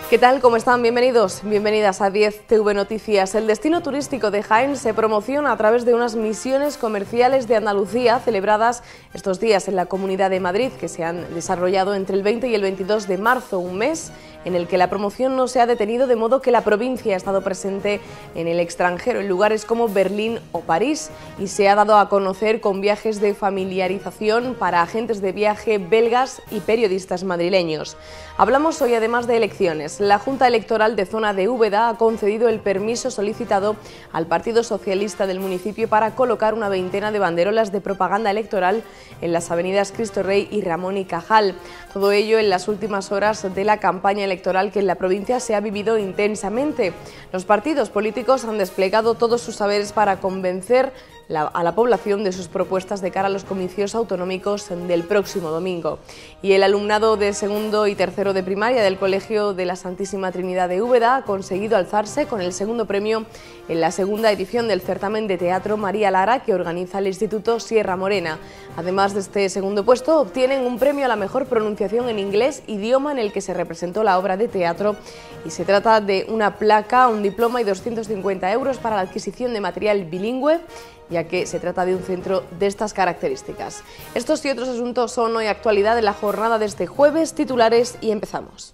¿Qué tal? ¿Cómo están? Bienvenidos, bienvenidas a 10TV Noticias. El destino turístico de Jaén se promociona a través de unas misiones comerciales de Andalucía celebradas estos días en la Comunidad de Madrid, que se han desarrollado entre el 20 y el 22 de marzo, un mes en el que la promoción no se ha detenido, de modo que la provincia ha estado presente en el extranjero, en lugares como Berlín o París, y se ha dado a conocer con viajes de familiarización para agentes de viaje belgas y periodistas madrileños. Hablamos hoy además de elecciones. La Junta Electoral de Zona de Úbeda ha concedido el permiso solicitado al Partido Socialista del municipio para colocar una veintena de banderolas de propaganda electoral en las avenidas Cristo Rey y Ramón y Cajal. Todo ello en las últimas horas de la campaña electoral que en la provincia se ha vivido intensamente. Los partidos políticos han desplegado todos sus saberes para convencer a la población de sus propuestas de cara a los comicios autonómicos del próximo domingo. Y el alumnado de segundo y tercero de primaria del Colegio de la Santísima Trinidad de Úbeda ha conseguido alzarse con el segundo premio en la segunda edición del certamen de teatro María Lara que organiza el Instituto Sierra Morena. Además de este segundo puesto, obtienen un premio a la mejor pronunciación en inglés, idioma en el que se representó la obra de teatro, y se trata de una placa, un diploma y 250 euros para la adquisición de material bilingüe, ya que se trata de un centro de estas características. Estos y otros asuntos son hoy actualidad de la jornada de este jueves. Titulares y empezamos.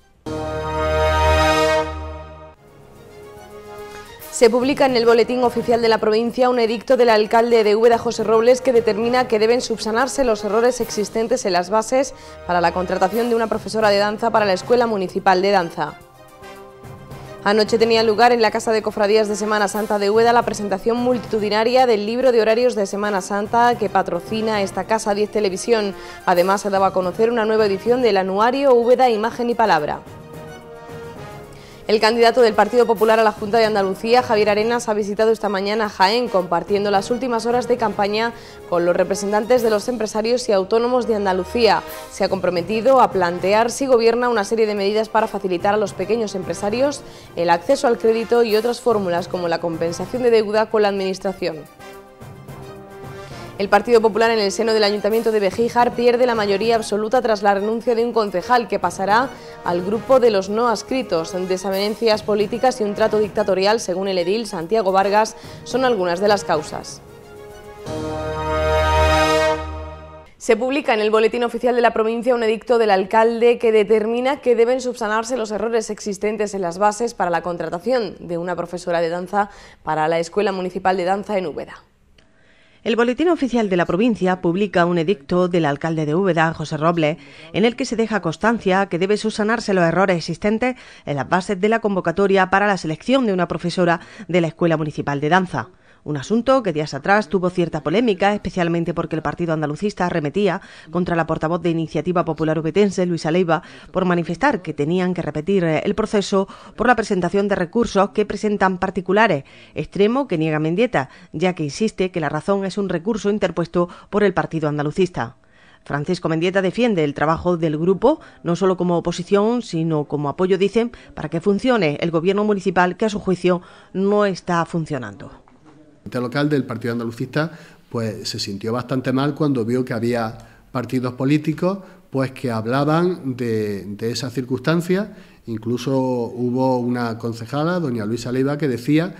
Se publica en el Boletín Oficial de la Provincia un edicto del alcalde de Úbeda, José Robles, que determina que deben subsanarse los errores existentes en las bases para la contratación de una profesora de danza para la Escuela Municipal de Danza. Anoche tenía lugar en la Casa de Cofradías de Semana Santa de Úbeda la presentación multitudinaria del libro de horarios de Semana Santa que patrocina esta casa 10 Televisión. Además, se daba a conocer una nueva edición del anuario Úbeda Imagen y Palabra. El candidato del Partido Popular a la Junta de Andalucía, Javier Arenas, ha visitado esta mañana Jaén, compartiendo las últimas horas de campaña con los representantes de los empresarios y autónomos de Andalucía. Se ha comprometido a plantear, si gobierna, una serie de medidas para facilitar a los pequeños empresarios el acceso al crédito y otras fórmulas como la compensación de deuda con la Administración. El Partido Popular en el seno del Ayuntamiento de Bejíjar pierde la mayoría absoluta tras la renuncia de un concejal que pasará al grupo de los no adscritos. Desavenencias políticas y un trato dictatorial, según el edil Santiago Vargas, son algunas de las causas. Se publica en el Boletín Oficial de la Provincia un edicto del alcalde que determina que deben subsanarse los errores existentes en las bases para la contratación de una profesora de danza para la Escuela Municipal de Danza en Úbeda. El Boletín Oficial de la Provincia publica un edicto del alcalde de Úbeda, José Robles, en el que se deja constancia que debe subsanarse los errores existentes en las bases de la convocatoria para la selección de una profesora de la Escuela Municipal de Danza. Un asunto que días atrás tuvo cierta polémica, especialmente porque el partido andalucista arremetía contra la portavoz de Iniciativa Popular ubetense, Luisa Leiva, por manifestar que tenían que repetir el proceso por la presentación de recursos que presentan particulares, extremo que niega Mendieta, ya que insiste que la razón es un recurso interpuesto por el partido andalucista. Francisco Mendieta defiende el trabajo del grupo, no solo como oposición, sino como apoyo, dicen, para que funcione el gobierno municipal, que a su juicio no está funcionando. El local del partido andalucista pues se sintió bastante mal cuando vio que había partidos políticos pues que hablaban de esas circunstancias. Incluso hubo una concejala, doña Luisa Leiva, que decía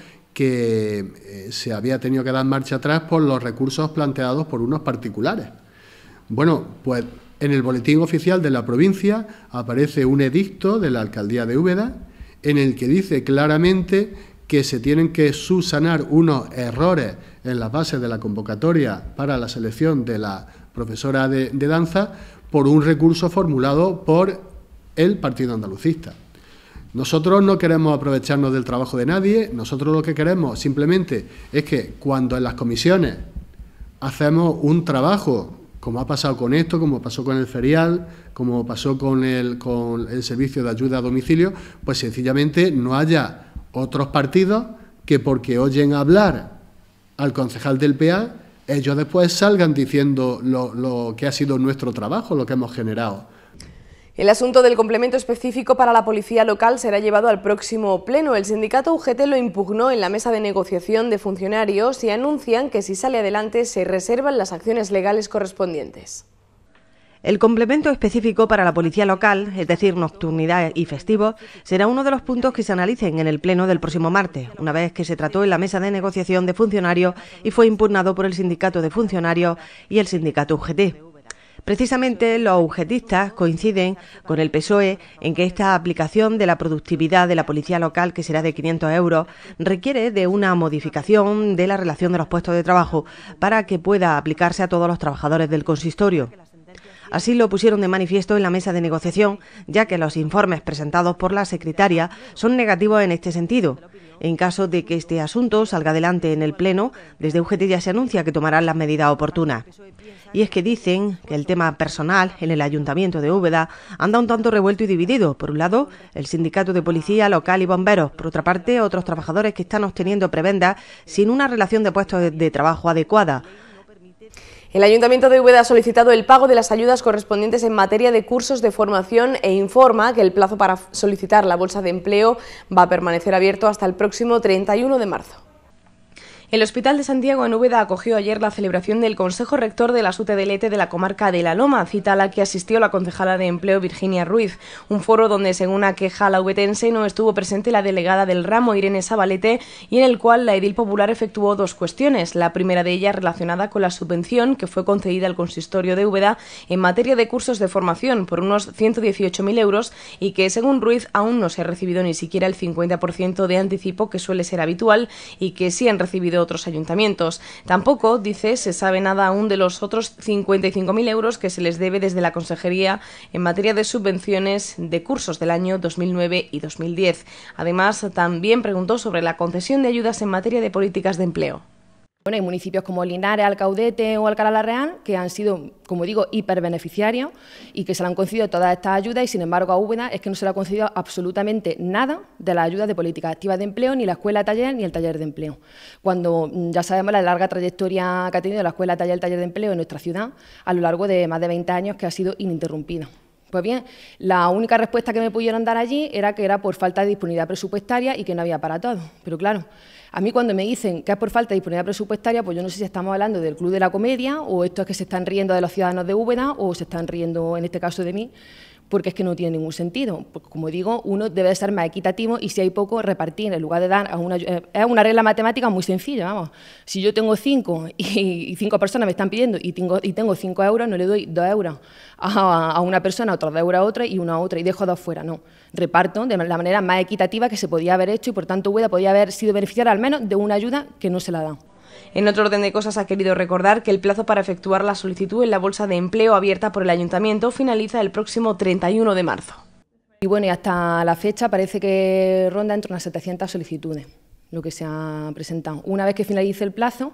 que se había tenido que dar marcha atrás por los recursos planteados por unos particulares. Bueno, pues en el Boletín Oficial de la Provincia aparece un edicto de la Alcaldía de Úbeda en el que dice claramente que se tienen que subsanar unos errores en las bases de la convocatoria para la selección de la profesora de danza por un recurso formulado por el partido andalucista. Nosotros no queremos aprovecharnos del trabajo de nadie, nosotros lo que queremos simplemente es que cuando en las comisiones hacemos un trabajo, como ha pasado con esto, como pasó con el ferial, como pasó con el servicio de ayuda a domicilio, pues sencillamente no haya otros partidos que porque oyen hablar al concejal del PA, ellos después salgan diciendo lo que ha sido nuestro trabajo, lo que hemos generado. El asunto del complemento específico para la policía local será llevado al próximo pleno. El sindicato UGT lo impugnó en la mesa de negociación de funcionarios y anuncian que si sale adelante se reservan las acciones legales correspondientes. El complemento específico para la policía local, es decir, nocturnidad y festivos, será uno de los puntos que se analicen en el pleno del próximo martes, una vez que se trató en la mesa de negociación de funcionarios y fue impugnado por el sindicato de funcionarios y el sindicato UGT. Precisamente los UGTistas coinciden con el PSOE en que esta aplicación de la productividad de la policía local, que será de 500 euros, requiere de una modificación de la relación de los puestos de trabajo para que pueda aplicarse a todos los trabajadores del consistorio. Así lo pusieron de manifiesto en la mesa de negociación, ya que los informes presentados por la secretaria son negativos en este sentido. En caso de que este asunto salga adelante en el Pleno, desde UGT ya se anuncia que tomarán las medidas oportunas. Y es que dicen que el tema personal en el Ayuntamiento de Úbeda anda un tanto revuelto y dividido. Por un lado, el sindicato de policía local y bomberos. Por otra parte, otros trabajadores que están obteniendo prebendas sin una relación de puestos de trabajo adecuada. El Ayuntamiento de Úbeda ha solicitado el pago de las ayudas correspondientes en materia de cursos de formación e informa que el plazo para solicitar la bolsa de empleo va a permanecer abierto hasta el próximo 31 de marzo. El Hospital de Santiago en Úbeda acogió ayer la celebración del Consejo Rector de la UTDLT de la comarca de La Loma, cita a la que asistió la concejala de Empleo Virginia Ruiz, un foro donde, según aqueja la ubetense, no estuvo presente la delegada del ramo Irene Sabalete y en el cual la edil popular efectuó dos cuestiones, la primera de ellas relacionada con la subvención que fue concedida al consistorio de Úbeda en materia de cursos de formación por unos 118.000 euros y que, según Ruiz, aún no se ha recibido ni siquiera el 50% de anticipo que suele ser habitual y que sí han recibido otros ayuntamientos. Tampoco, dice, se sabe nada aún de los otros 55.000 euros que se les debe desde la Consejería en materia de subvenciones de cursos del año 2009 y 2010. Además, también preguntó sobre la concesión de ayudas en materia de políticas de empleo. Bueno, hay municipios como Linares, Alcaudete o Alcalá la Real que han sido, como digo, hiperbeneficiarios y que se le han concedido todas estas ayudas y, sin embargo, a Úbeda es que no se le ha concedido absolutamente nada de las ayudas de políticas activas de empleo, ni la escuela taller ni el taller de empleo. Cuando ya sabemos la larga trayectoria que ha tenido la escuela taller y el taller de empleo en nuestra ciudad a lo largo de más de 20 años que ha sido ininterrumpida. Pues bien, la única respuesta que me pudieron dar allí era que era por falta de disponibilidad presupuestaria y que no había para todo. Pero claro, a mí cuando me dicen que es por falta de disponibilidad presupuestaria, pues yo no sé si estamos hablando del Club de la Comedia o esto es que se están riendo de los ciudadanos de Úbeda o se están riendo, en este caso, de mí, porque es que no tiene ningún sentido. Porque, como digo, uno debe ser más equitativo y si hay poco, repartir. En lugar de dar a una... Es una regla matemática muy sencilla, vamos. Si yo tengo 5 y 5 personas me están pidiendo y tengo 5 euros, no le doy 2 euros a una persona, otros 2 euros a otra y una a otra y dejo 2 fuera, no. Reparto de la manera más equitativa que se podía haber hecho y, por tanto, Úbeda podía haber sido beneficiaria al menos de una ayuda que no se la ha dado. En otro orden de cosas, ha querido recordar que el plazo para efectuar la solicitud en la bolsa de empleo abierta por el Ayuntamiento finaliza el próximo 31 de marzo. Y bueno, y hasta la fecha parece que ronda entre unas 700 solicitudes, lo que se ha presentado. Una vez que finalice el plazo,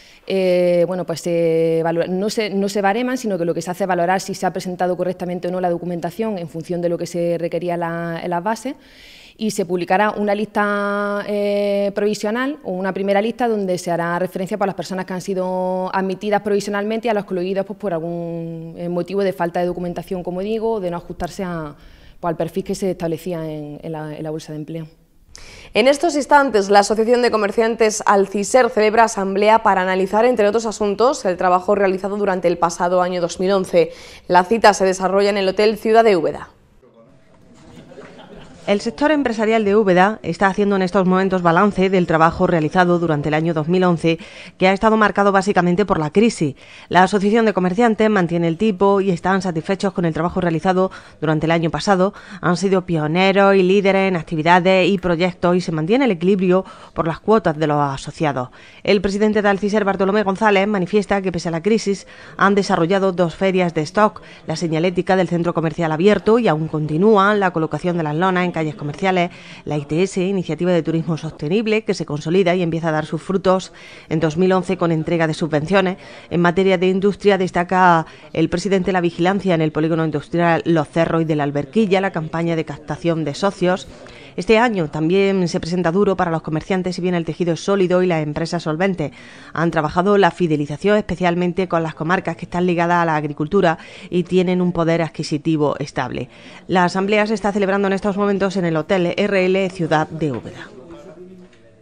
bueno, pues no se bareman, sino que lo que se hace es valorar si se ha presentado correctamente o no la documentación en función de lo que se requería en las bases. Y se publicará una lista provisional o una primera lista donde se hará referencia para las personas que han sido admitidas provisionalmente y a los excluidos pues, por algún motivo de falta de documentación, como digo, o de no ajustarse al perfil que se establecía en la bolsa de empleo. En estos instantes, la Asociación de Comerciantes Alciser celebra asamblea para analizar, entre otros asuntos, el trabajo realizado durante el pasado año 2011. La cita se desarrolla en el Hotel Ciudad de Úbeda. El sector empresarial de Úbeda está haciendo en estos momentos balance del trabajo realizado durante el año 2011, que ha estado marcado básicamente por la crisis. La Asociación de Comerciantes mantiene el tipo y están satisfechos con el trabajo realizado durante el año pasado. Han sido pioneros y líderes en actividades y proyectos y se mantiene el equilibrio por las cuotas de los asociados. El presidente de Alciser, Bartolomé González, manifiesta que pese a la crisis han desarrollado 2 ferias de stock, la señalética del centro comercial abierto y aún continúan la colocación de las lonas en calles comerciales, la ITS, Iniciativa de Turismo Sostenible, que se consolida y empieza a dar sus frutos en 2011 con entrega de subvenciones. En materia de industria destaca el presidente la vigilancia en el polígono industrial Los Cerros y de la Alberquilla, la campaña de captación de socios. Este año también se presenta duro para los comerciantes, si bien el tejido es sólido y las empresas solventes. Han trabajado la fidelización, especialmente con las comarcas que están ligadas a la agricultura y tienen un poder adquisitivo estable. La asamblea se está celebrando en estos momentos en el Hotel RL Ciudad de Úbeda.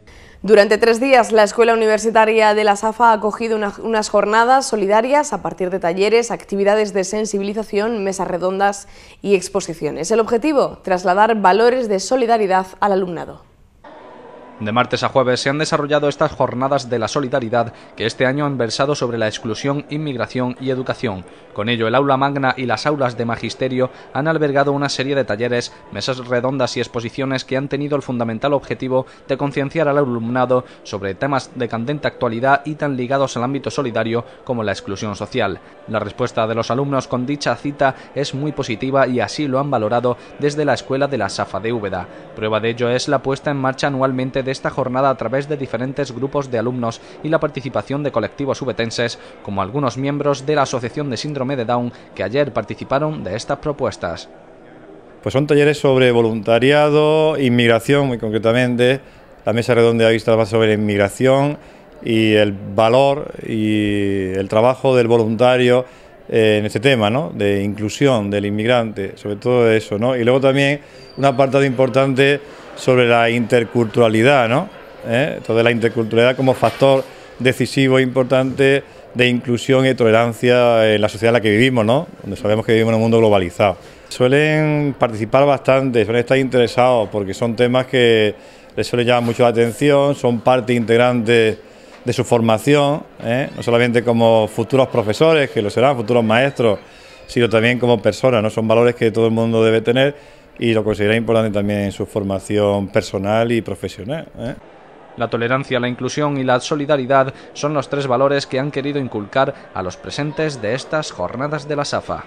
Durante 3 días, la Escuela Universitaria de la SAFA ha acogido unas jornadas solidarias a partir de talleres, actividades de sensibilización, mesas redondas y exposiciones. El objetivo, trasladar valores de solidaridad al alumnado. De martes a jueves se han desarrollado estas jornadas de la solidaridad que este año han versado sobre la exclusión, inmigración y educación. Con ello, el aula magna y las aulas de magisterio han albergado una serie de talleres, mesas redondas y exposiciones que han tenido el fundamental objetivo de concienciar al alumnado sobre temas de candente actualidad y tan ligados al ámbito solidario como la exclusión social. La respuesta de los alumnos con dicha cita es muy positiva y así lo han valorado desde la Escuela de la SAFA de Úbeda. Prueba de ello es la puesta en marcha anualmente de esta jornada a través de diferentes grupos de alumnos y la participación de colectivos ubetenses, como algunos miembros de la Asociación de Síndrome de Down, que ayer participaron de estas propuestas. Pues son talleres sobre voluntariado, inmigración, muy concretamente. La mesa redonda ha visto más sobre inmigración y el valor y el trabajo del voluntario en este tema, ¿no?, de inclusión del inmigrante, sobre todo eso, ¿no? Y luego también un apartado importante sobre la interculturalidad, ¿no? Toda la interculturalidad como factor decisivo e importante de inclusión y tolerancia en la sociedad en la que vivimos, ¿no?, donde sabemos que vivimos en un mundo globalizado. Suelen participar bastante, suelen estar interesados porque son temas que les suelen llamar mucho la atención, son parte integrante de su formación, no solamente como futuros profesores, que lo serán, futuros maestros, sino también como personas, ¿no? Son valores que todo el mundo debe tener y lo considera importante también en su formación personal y profesional. La tolerancia, la inclusión y la solidaridad son los 3 valores que han querido inculcar a los presentes de estas jornadas de la SAFA.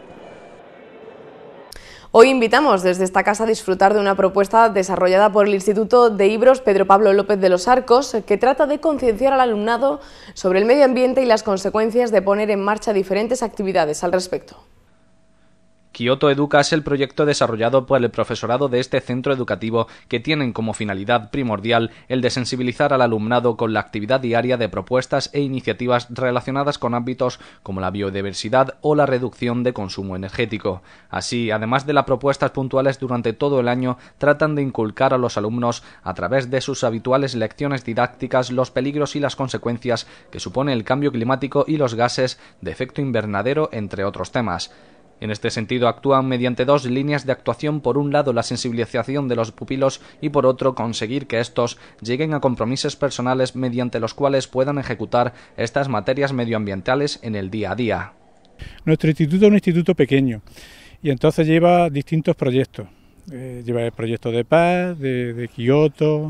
Hoy invitamos desde esta casa a disfrutar de una propuesta desarrollada por el Instituto de Ibros Pedro Pablo López de los Arcos, que trata de concienciar al alumnado sobre el medio ambiente y las consecuencias de poner en marcha diferentes actividades al respecto. Kioto Educa es el proyecto desarrollado por el profesorado de este centro educativo que tienen como finalidad primordial el de sensibilizar al alumnado con la actividad diaria de propuestas e iniciativas relacionadas con ámbitos como la biodiversidad o la reducción de consumo energético. Así, además de las propuestas puntuales durante todo el año, tratan de inculcar a los alumnos, a través de sus habituales lecciones didácticas, los peligros y las consecuencias que supone el cambio climático y los gases de efecto invernadero, entre otros temas. En este sentido, actúan mediante 2 líneas de actuación: por un lado la sensibilización de los pupilos y por otro conseguir que estos lleguen a compromisos personales mediante los cuales puedan ejecutar estas materias medioambientales en el día a día. Nuestro instituto es un instituto pequeño y entonces lleva distintos proyectos. Lleva el proyecto de paz, de Kioto,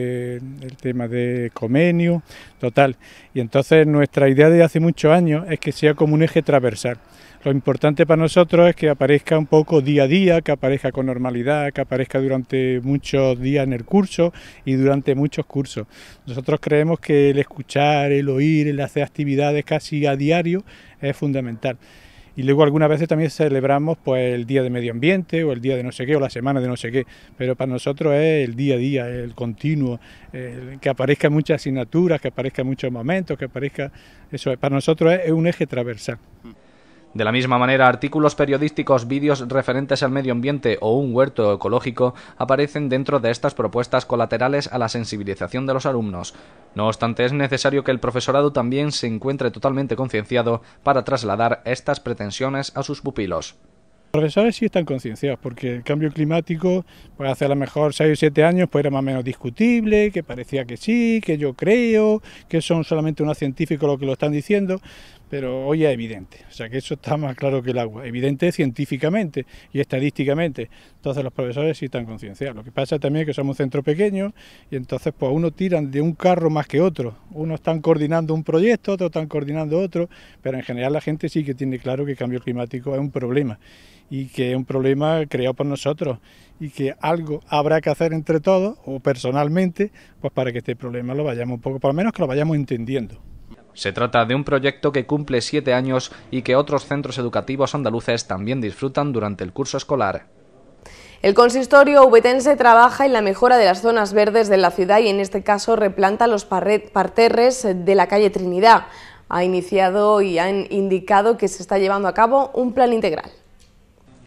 el tema de Comenius, total. Y entonces nuestra idea de hace muchos años es que sea como un eje transversal. Lo importante para nosotros es que aparezca un poco día a día, que aparezca con normalidad, que aparezca durante muchos días en el curso y durante muchos cursos. Nosotros creemos que el escuchar, el oír, el hacer actividades casi a diario es fundamental. Y luego algunas veces también celebramos pues el día de medio ambiente o el día de no sé qué o la semana de no sé qué, pero para nosotros es el día a día, el continuo, que aparezca muchas asignaturas, que aparezca muchos momentos, que aparezca eso, para nosotros es un eje transversal. De la misma manera, artículos periodísticos, vídeos referentes al medio ambiente o un huerto ecológico aparecen dentro de estas propuestas colaterales a la sensibilización de los alumnos. No obstante, es necesario que el profesorado también se encuentre totalmente concienciado para trasladar estas pretensiones a sus pupilos. Los profesores sí están concienciados porque el cambio climático, pues hace a lo mejor 6 o 7 años pues era más o menos discutible, que parecía que sí, que yo creo, que son solamente unos científicos los que lo están diciendo, pero hoy es evidente, o sea que eso está más claro que el agua, evidente científicamente y estadísticamente. Entonces los profesores sí están concienciados. Lo que pasa también es que somos un centro pequeño y entonces pues unos tiran de un carro más que otro, unos están coordinando un proyecto, otros están coordinando otro, pero en general la gente sí que tiene claro que el cambio climático es un problema y que es un problema creado por nosotros y que algo habrá que hacer entre todos o personalmente pues para que este problema lo vayamos un poco, por lo menos que lo vayamos entendiendo. Se trata de un proyecto que cumple 7 años y que otros centros educativos andaluces también disfrutan durante el curso escolar. El consistorio ubetense trabaja en la mejora de las zonas verdes de la ciudad y en este caso replanta los parterres de la calle Trinidad. Ha iniciado y han indicado que se está llevando a cabo un plan integral.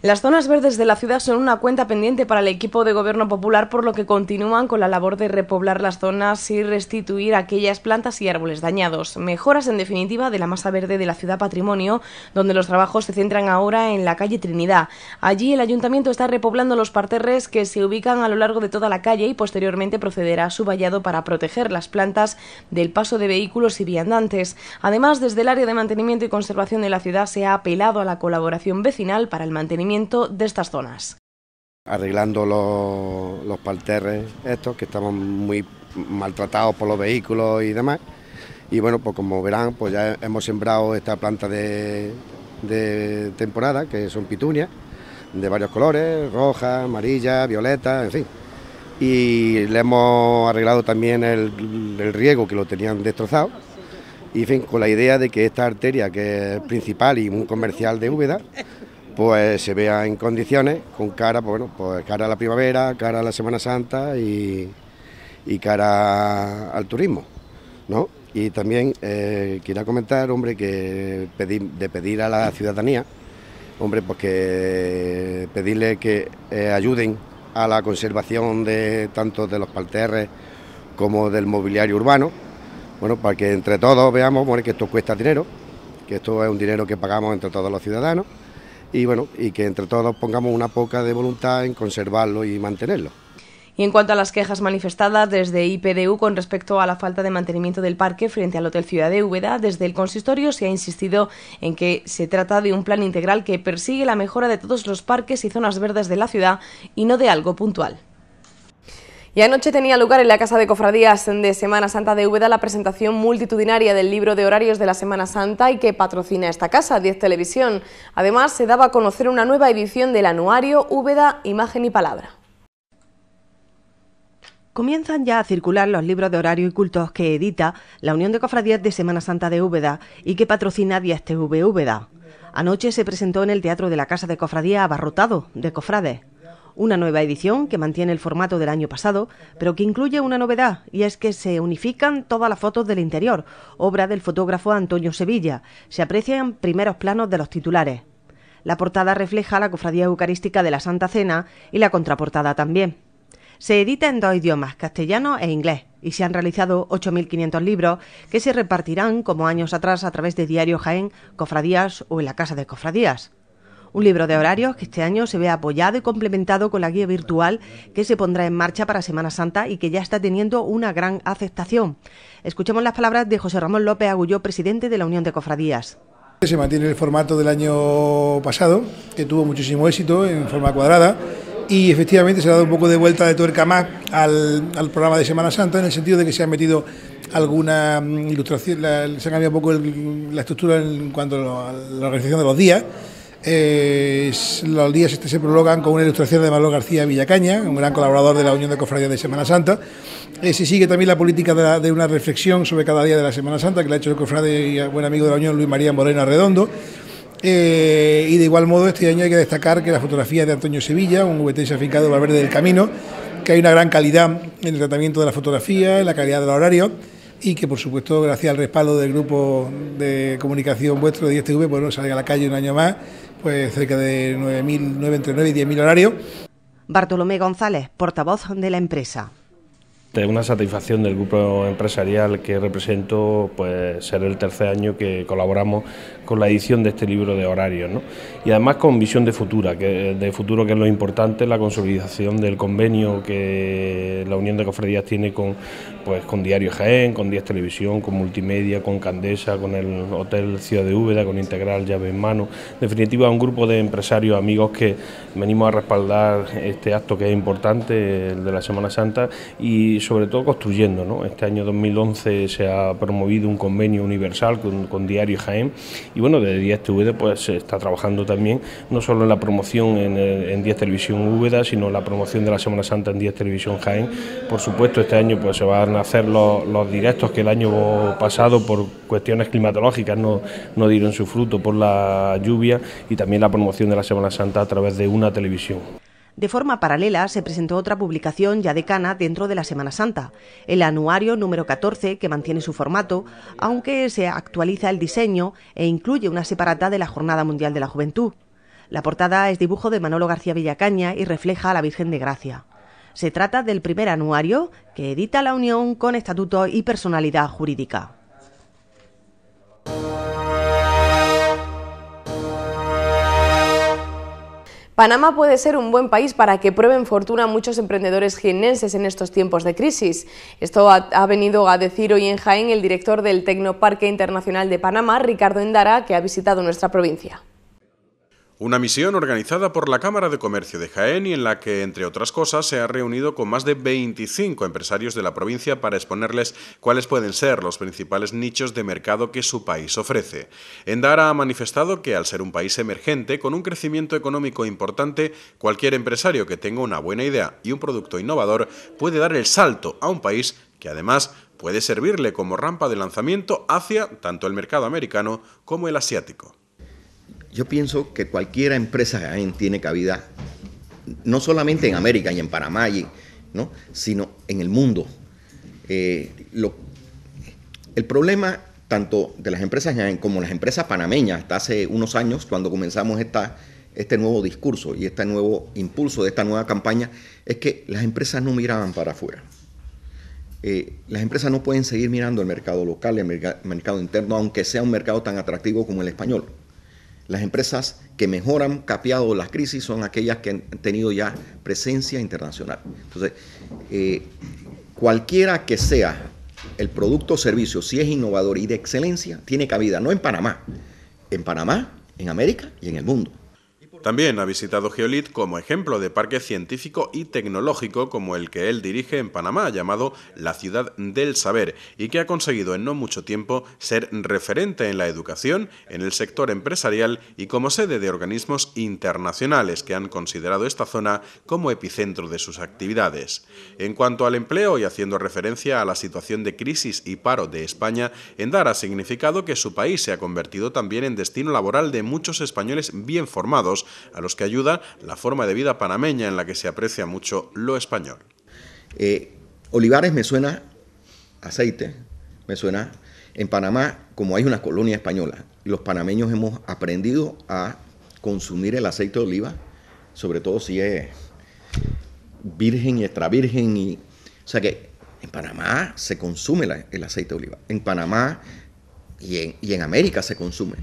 Las zonas verdes de la ciudad son una cuenta pendiente para el equipo de Gobierno Popular, por lo que continúan con la labor de repoblar las zonas y restituir aquellas plantas y árboles dañados. Mejoras, en definitiva, de la masa verde de la ciudad patrimonio, donde los trabajos se centran ahora en la calle Trinidad. Allí el Ayuntamiento está repoblando los parterres que se ubican a lo largo de toda la calle y posteriormente procederá a su vallado para proteger las plantas del paso de vehículos y viandantes. Además, desde el área de mantenimiento y conservación de la ciudad se ha apelado a la colaboración vecinal para el mantenimiento de estas zonas. Arreglando los parterres estos, que estaban muy maltratados por los vehículos y demás, y bueno, pues como verán, pues ya hemos sembrado esta planta de temporada, que son pitunias de varios colores, roja, amarilla, violeta, en fin, y le hemos arreglado también el riego, que lo tenían destrozado, y en fin, con la idea de que esta arteria, que es principal y muy comercial de Úbeda, pues se vea en condiciones, con cara, bueno, pues cara a la primavera, cara a la Semana Santa y cara al turismo, ¿no? Y también quería comentar, hombre, que pedir a la ciudadanía, hombre, pues que pedirle que ayuden a la conservación de tanto de los parterres como del mobiliario urbano, bueno, para que entre todos veamos, bueno, que esto cuesta dinero, que esto es un dinero que pagamos entre todos los ciudadanos, y bueno, y que entre todos pongamos una poca de voluntad en conservarlo y mantenerlo. Y en cuanto a las quejas manifestadas desde IPDU con respecto a la falta de mantenimiento del parque frente al Hotel Ciudad de Úbeda, desde el consistorio se ha insistido en que se trata de un plan integral que persigue la mejora de todos los parques y zonas verdes de la ciudad y no de algo puntual. Y anoche tenía lugar en la Casa de Cofradías de Semana Santa de Úbeda la presentación multitudinaria del libro de horarios de la Semana Santa y que patrocina esta casa, 10 Televisión. Además, se daba a conocer una nueva edición del anuario Úbeda, Imagen y Palabra. Comienzan ya a circular los libros de horario y cultos que edita la Unión de Cofradías de Semana Santa de Úbeda y que patrocina 10 TV Úbeda. Anoche se presentó en el Teatro de la Casa de Cofradía abarrotado de cofrades. Una nueva edición que mantiene el formato del año pasado, pero que incluye una novedad, y es que se unifican todas las fotos del interior, obra del fotógrafo Antonio Sevilla. Se aprecian primeros planos de los titulares. La portada refleja la Cofradía Eucarística de la Santa Cena y la contraportada también. Se edita en 2 idiomas, castellano e inglés, y se han realizado 8.500 libros que se repartirán como años atrás a través de Diario Jaén, Cofradías o en la Casa de Cofradías. Un libro de horarios que este año se ve apoyado y complementado con la guía virtual que se pondrá en marcha para Semana Santa y que ya está teniendo una gran aceptación. Escuchemos las palabras de José Ramón López Agulló, presidente de la Unión de Cofradías. Se mantiene el formato del año pasado, que tuvo muchísimo éxito en forma cuadrada, y efectivamente se ha dado un poco de vuelta de tuerca más al programa de Semana Santa, en el sentido de que se han metido alguna ilustración, se ha cambiado un poco la estructura en cuanto a la organización de los días. Los días se prologan con una ilustración de Manuel García Villacaña, un gran colaborador de la Unión de Cofradías de Semana Santa. Se sigue también la política de una reflexión sobre cada día de la Semana Santa, que le ha hecho el cofrade y buen amigo de la Unión, Luis María Morena Redondo. Y de igual modo, este año hay que destacar que la fotografía de Antonio Sevilla, un ubetense afincado de Valverde del Camino, que hay una gran calidad en el tratamiento de la fotografía, en la calidad de los horarios, y que por supuesto, gracias al respaldo del grupo de comunicación vuestro de 10 TV, pues no salga a la calle un año más, pues cerca de entre 9 y 10.000 horarios. Bartolomé González, portavoz de la empresa. Es una satisfacción del grupo empresarial que represento, pues ser el tercer año que colaboramos con la edición de este libro de horarios, ¿no? Y además con visión de futuro, que es lo importante, la consolidación del convenio que la Unión de Cofradías tiene con Diario Jaén, con 10 Televisión, con Multimedia, con Candesa, con el Hotel Ciudad de Úbeda, con Integral Llave en Mano. En definitiva, un grupo de empresarios amigos que venimos a respaldar este acto que es importante, el de la Semana Santa, y sobre todo construyendo, ¿no? Este año 2011 se ha promovido un convenio universal con Diario Jaén, y bueno, desde 10 TV pues se está trabajando también no solo en la promoción en 10 Televisión Úbeda, sino en la promoción de la Semana Santa en 10 Televisión Jaén. Por supuesto, este año pues se van a hacer los directos que el año pasado por cuestiones climatológicas no dieron su fruto por la lluvia, y también la promoción de la Semana Santa a través de una televisión. De forma paralela se presentó otra publicación ya decana dentro de la Semana Santa, el anuario número 14, que mantiene su formato, aunque se actualiza el diseño e incluye una separata de la Jornada Mundial de la Juventud. La portada es dibujo de Manolo García Villacaña y refleja a la Virgen de Gracia. Se trata del primer anuario que edita la Unión con estatuto y personalidad jurídica. Panamá puede ser un buen país para que prueben fortuna muchos emprendedores jiennenses en estos tiempos de crisis. Esto ha venido a decir hoy en Jaén el director del Tecnoparque Internacional de Panamá, Ricardo Endara, que ha visitado nuestra provincia. Una misión organizada por la Cámara de Comercio de Jaén y en la que, entre otras cosas, se ha reunido con más de 25 empresarios de la provincia para exponerles cuáles pueden ser los principales nichos de mercado que su país ofrece. Endara ha manifestado que, al ser un país emergente, con un crecimiento económico importante, cualquier empresario que tenga una buena idea y un producto innovador puede dar el salto a un país que, además, puede servirle como rampa de lanzamiento hacia tanto el mercado americano como el asiático. Yo pienso que cualquier empresa Jaén tiene cabida, no solamente en América y en Panamá, ¿no?, sino en el mundo. El problema tanto de las empresas Jaén como las empresas panameñas, hasta hace unos años, cuando comenzamos este nuevo discurso y este nuevo impulso de esta nueva campaña, es que las empresas no miraban para afuera. Las empresas no pueden seguir mirando el mercado local, el mercado interno, aunque sea un mercado tan atractivo como el español. Las empresas que mejor han capeado las crisis son aquellas que han tenido ya presencia internacional. Entonces, cualquiera que sea el producto o servicio, si es innovador y de excelencia, tiene cabida, no en Panamá, en América y en el mundo. También ha visitado Geolit como ejemplo de parque científico y tecnológico como el que él dirige en Panamá, llamado la Ciudad del Saber, y que ha conseguido en no mucho tiempo ser referente en la educación, en el sector empresarial y como sede de organismos internacionales que han considerado esta zona como epicentro de sus actividades. En cuanto al empleo y haciendo referencia a la situación de crisis y paro de España, Endara ha significado que su país se ha convertido también en destino laboral de muchos españoles bien formados, a los que ayuda la forma de vida panameña en la que se aprecia mucho lo español. Olivares me suena aceite, me suena. En Panamá, como hay una colonia española, los panameños hemos aprendido a consumir el aceite de oliva, sobre todo si es virgen y extra virgen. O sea que en Panamá se consume el aceite de oliva. En Panamá y en América se consume.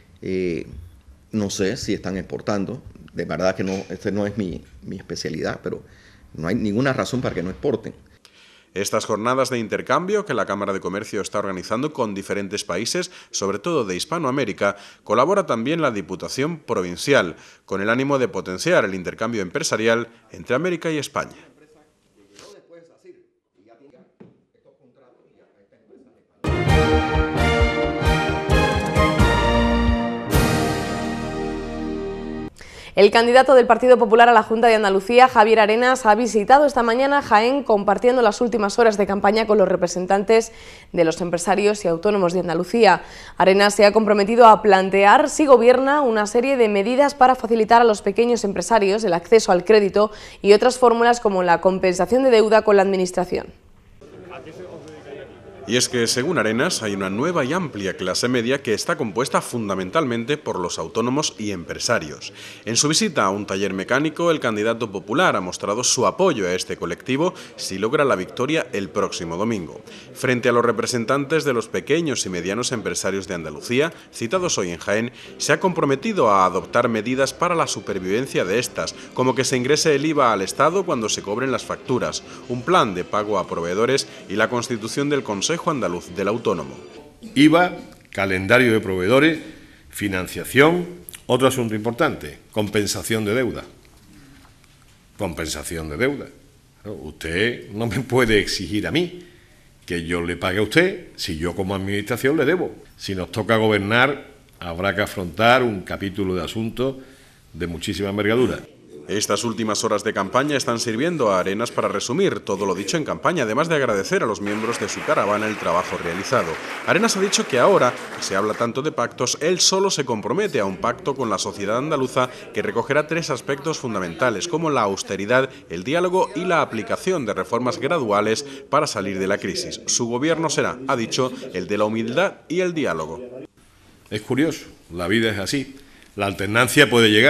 No sé si están exportando, de verdad que no, este no es mi especialidad, pero no hay ninguna razón para que no exporten. Estas jornadas de intercambio que la Cámara de Comercio está organizando con diferentes países, sobre todo de Hispanoamérica, colabora también la Diputación Provincial, con el ánimo de potenciar el intercambio empresarial entre América y España. El candidato del Partido Popular a la Junta de Andalucía, Javier Arenas, ha visitado esta mañana Jaén compartiendo las últimas horas de campaña con los representantes de los empresarios y autónomos de Andalucía. Arenas se ha comprometido a plantear, si gobierna, una serie de medidas para facilitar a los pequeños empresarios el acceso al crédito y otras fórmulas como la compensación de deuda con la Administración. Y es que, según Arenas, hay una nueva y amplia clase media que está compuesta fundamentalmente por los autónomos y empresarios. En su visita a un taller mecánico, el candidato popular ha mostrado su apoyo a este colectivo si logra la victoria el próximo domingo. Frente a los representantes de los pequeños y medianos empresarios de Andalucía, citados hoy en Jaén, se ha comprometido a adoptar medidas para la supervivencia de estas, como que se ingrese el IVA al Estado cuando se cobren las facturas, un plan de pago a proveedores y la constitución del Consejo Andaluz del Autónomo. IVA, calendario de proveedores, financiación, otro asunto importante, compensación de deuda. Compensación de deuda. Usted no me puede exigir a mí que yo le pague a usted si yo como administración le debo. Si nos toca gobernar, habrá que afrontar un capítulo de asuntos de muchísima envergadura. Estas últimas horas de campaña están sirviendo a Arenas para resumir todo lo dicho en campaña, además de agradecer a los miembros de su caravana el trabajo realizado. Arenas ha dicho que ahora que se habla tanto de pactos, él solo se compromete a un pacto con la sociedad andaluza que recogerá 3 aspectos fundamentales, como la austeridad, el diálogo y la aplicación de reformas graduales para salir de la crisis. Su gobierno será, ha dicho, el de la humildad y el diálogo. Es curioso, la vida es así. La alternancia puede llegar,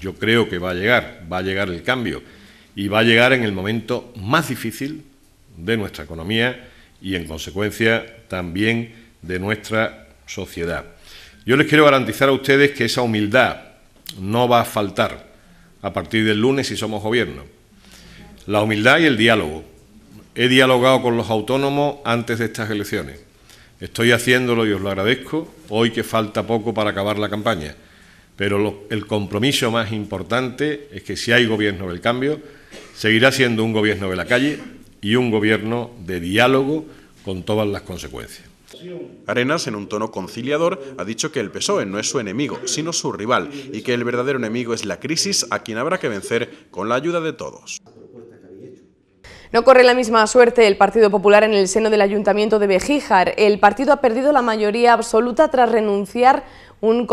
yo creo que va a llegar el cambio y va a llegar en el momento más difícil de nuestra economía y, en consecuencia, también de nuestra sociedad. Yo les quiero garantizar a ustedes que esa humildad no va a faltar a partir del lunes si somos gobierno. La humildad y el diálogo. He dialogado con los autónomos antes de estas elecciones. Estoy haciéndolo y os lo agradezco, hoy que falta poco para acabar la campaña. Pero el compromiso más importante es que si hay gobierno del cambio, seguirá siendo un gobierno de la calle y un gobierno de diálogo con todas las consecuencias. Arenas, en un tono conciliador, ha dicho que el PSOE no es su enemigo, sino su rival, y que el verdadero enemigo es la crisis, a quien habrá que vencer con la ayuda de todos. No corre la misma suerte el Partido Popular en el seno del Ayuntamiento de Begíjar. El partido ha perdido la mayoría absoluta tras la renuncia de un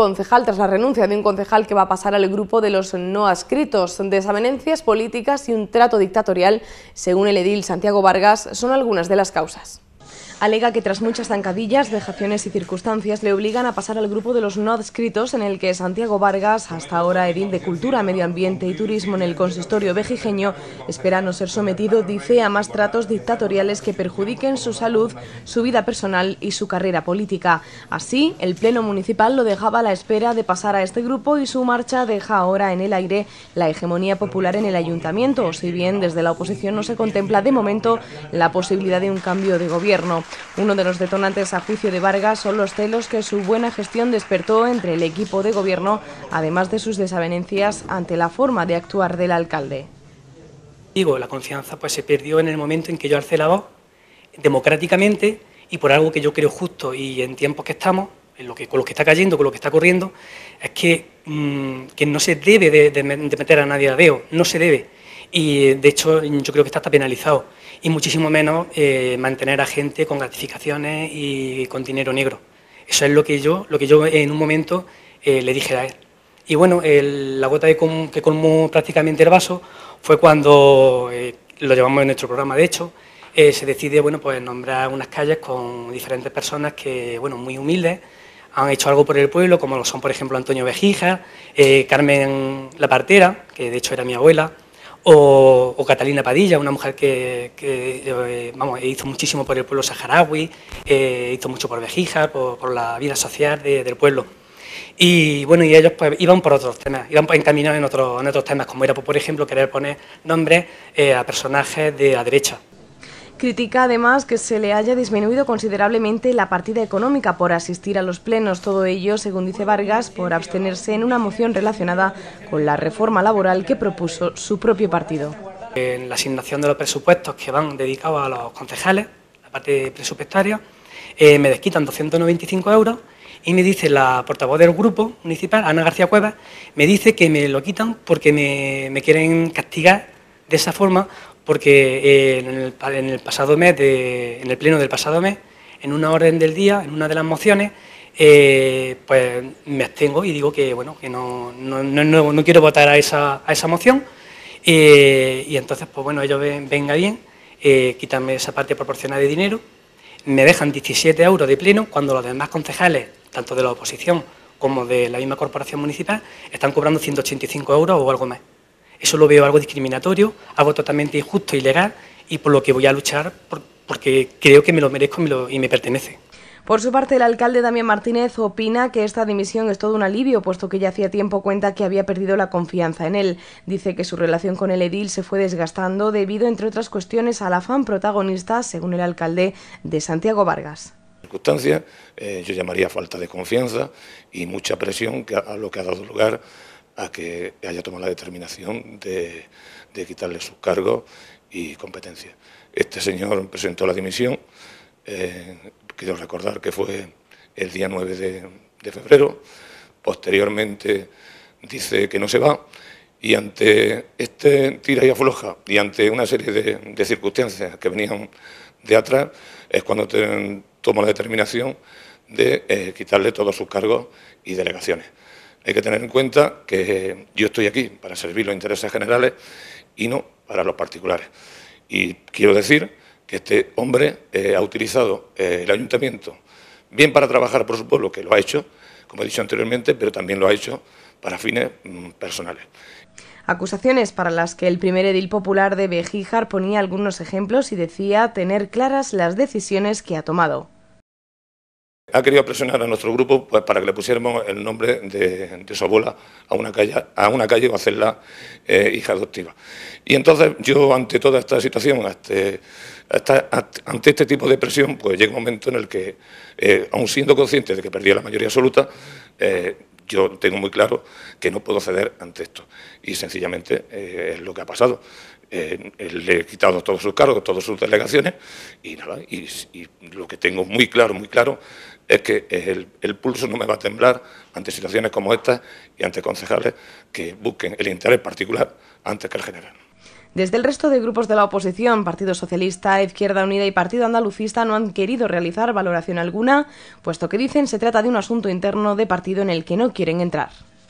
concejal que va a pasar al grupo de los no adscritos. Desavenencias políticas y un trato dictatorial, según el edil Santiago Vargas, son algunas de las causas. Alega que tras muchas zancadillas, vejaciones y circunstancias le obligan a pasar al grupo de los no adscritos, en el que Santiago Vargas, hasta ahora edil de Cultura, Medio Ambiente y Turismo en el consistorio vejigeño, espera no ser sometido, dice, a más tratos dictatoriales que perjudiquen su salud, su vida personal y su carrera política. Así, el Pleno Municipal lo dejaba a la espera de pasar a este grupo y su marcha deja ahora en el aire la hegemonía popular en el Ayuntamiento, si bien desde la oposición no se contempla de momento la posibilidad de un cambio de gobierno. Uno de los detonantes, a juicio de Vargas, son los celos que su buena gestión despertó entre el equipo de gobierno, además de sus desavenencias ante la forma de actuar del alcalde. La confianza pues se perdió en el momento en que yo alcé la voz democráticamente y por algo que yo creo justo, y en tiempos que estamos, con lo que está cayendo, con lo que está ocurriendo, es que no se debe de meter a nadie a deo, no se debe. Y de hecho yo creo que está penalizado, y muchísimo menos mantener a gente con gratificaciones y con dinero negro. Eso es lo que yo en un momento le dije a él. Y bueno, la gota que colmó prácticamente el vaso fue cuando, lo llevamos en nuestro programa de hecho, se decide pues nombrar unas calles con diferentes personas que, muy humildes, han hecho algo por el pueblo, como lo son, por ejemplo, Antonio Begíjar, Carmen La Partera, que de hecho era mi abuela, o Catalina Padilla, una mujer que hizo muchísimo por el pueblo saharaui, hizo mucho por Begíjar, por la vida social del pueblo. Y y ellos pues iban por otros temas, iban encaminados en otros temas, como era, por ejemplo, querer poner nombres a personajes de la derecha. Critica además que se le haya disminuido considerablemente la partida económica por asistir a los plenos, todo ello, según dice Vargas, por abstenerse en una moción relacionada con la reforma laboral que propuso su propio partido. En la asignación de los presupuestos que van dedicados a los concejales, la parte presupuestaria, me desquitan 295 euros y me dice la portavoz del grupo municipal, Ana García Cuevas, me dice que me lo quitan porque me quieren castigar de esa forma, porque en el pasado mes, en el pleno del pasado mes, en una orden del día, en una de las mociones, pues me abstengo y digo que no quiero votar a esa moción, y entonces pues ellos venga bien, quitarme esa parte proporcional de dinero, me dejan 17 euros de pleno cuando los demás concejales, tanto de la oposición como de la misma corporación municipal, están cobrando 185 euros o algo más. Eso lo veo algo discriminatorio, algo totalmente injusto, ilegal, y por lo que voy a luchar porque creo que me lo merezco y me pertenece. Por su parte, el alcalde Damián Martínez opina que esta dimisión es todo un alivio, puesto que ya hacía tiempo cuenta que había perdido la confianza en él. Dice que su relación con el edil se fue desgastando debido, entre otras cuestiones, al afán protagonista, según el alcalde, de Santiago Vargas. Circunstancias, yo llamaría falta de confianza y mucha presión, a lo que ha dado lugar a que haya tomado la determinación de quitarle sus cargos y competencias. Este señor presentó la dimisión, quiero recordar que fue el día 9 de febrero, posteriormente dice que no se va, y ante este tira y afloja y ante una serie de circunstancias que venían de atrás, es cuando toma la determinación de quitarle todos sus cargos y delegaciones. Hay que tener en cuenta que yo estoy aquí para servir los intereses generales y no para los particulares. Y quiero decir que este hombre ha utilizado el ayuntamiento bien para trabajar por su pueblo, que lo ha hecho, como he dicho anteriormente, pero también lo ha hecho para fines personales. Acusaciones para las que el primer edil popular de Begíjar ponía algunos ejemplos y decía tener claras las decisiones que ha tomado. Ha querido presionar a nuestro grupo pues, para que le pusiéramos el nombre de su abuela a una calle o hacerla hija adoptiva. Y entonces yo, ante toda esta situación, ante este tipo de presión, pues llega un momento en el que, aun siendo consciente de que perdía la mayoría absoluta, yo tengo muy claro que no puedo ceder ante esto. Y sencillamente es lo que ha pasado. Le he quitado todos sus cargos, todas sus delegaciones y nada. Y lo que tengo muy claro es que el pulso no me va a temblar ante situaciones como estas y ante concejales que busquen el interés particular antes que el general. Desde el resto de grupos de la oposición, Partido Socialista, Izquierda Unida y Partido Andalucista no han querido realizar valoración alguna, puesto que dicen se trata de un asunto interno de partido en el que no quieren entrar.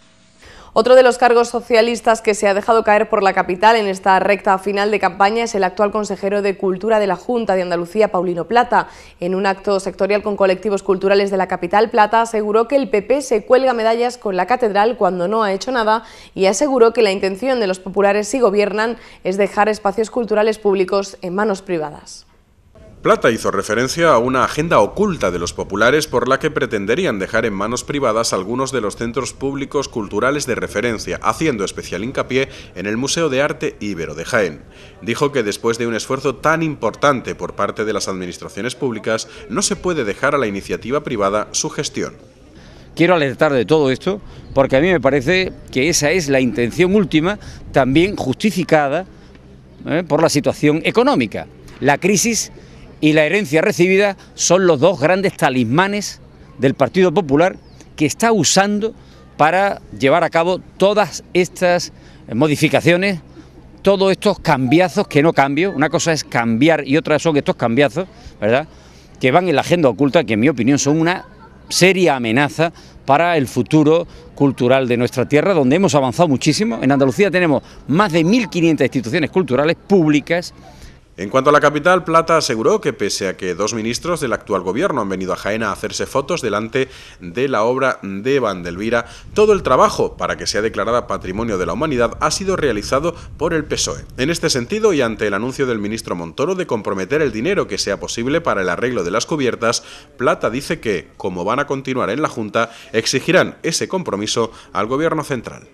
Otro de los cargos socialistas que se ha dejado caer por la capital en esta recta final de campaña es el actual consejero de Cultura de la Junta de Andalucía, Paulino Plata. En un acto sectorial con colectivos culturales de la capital, Plata aseguró que el PP se cuelga medallas con la catedral cuando no ha hecho nada y aseguró que la intención de los populares, si gobiernan, es dejar espacios culturales públicos en manos privadas. Plata hizo referencia a una agenda oculta de los populares por la que pretenderían dejar en manos privadas algunos de los centros públicos culturales de referencia, haciendo especial hincapié en el Museo de Arte Ibero de Jaén. Dijo que después de un esfuerzo tan importante por parte de las administraciones públicas, no se puede dejar a la iniciativa privada su gestión. Quiero alertar de todo esto porque a mí me parece que esa es la intención última, también justificada por la situación económica. La crisis y la herencia recibida son los dos grandes talismanes del Partido Popular que está usando para llevar a cabo todas estas modificaciones, todos estos cambiazos que no cambio. Una cosa es cambiar y otra son estos cambiazos, ¿verdad?, que van en la agenda oculta, que en mi opinión son una seria amenaza para el futuro cultural de nuestra tierra, donde hemos avanzado muchísimo. En Andalucía tenemos más de 1.500 instituciones culturales públicas. En cuanto a la capital, Plata aseguró que pese a que 2 ministros del actual gobierno han venido a Jaén a hacerse fotos delante de la obra de Vandelvira, todo el trabajo para que sea declarada Patrimonio de la Humanidad ha sido realizado por el PSOE. En este sentido, y ante el anuncio del ministro Montoro de comprometer el dinero que sea posible para el arreglo de las cubiertas, Plata dice que, como van a continuar en la Junta, exigirán ese compromiso al gobierno central.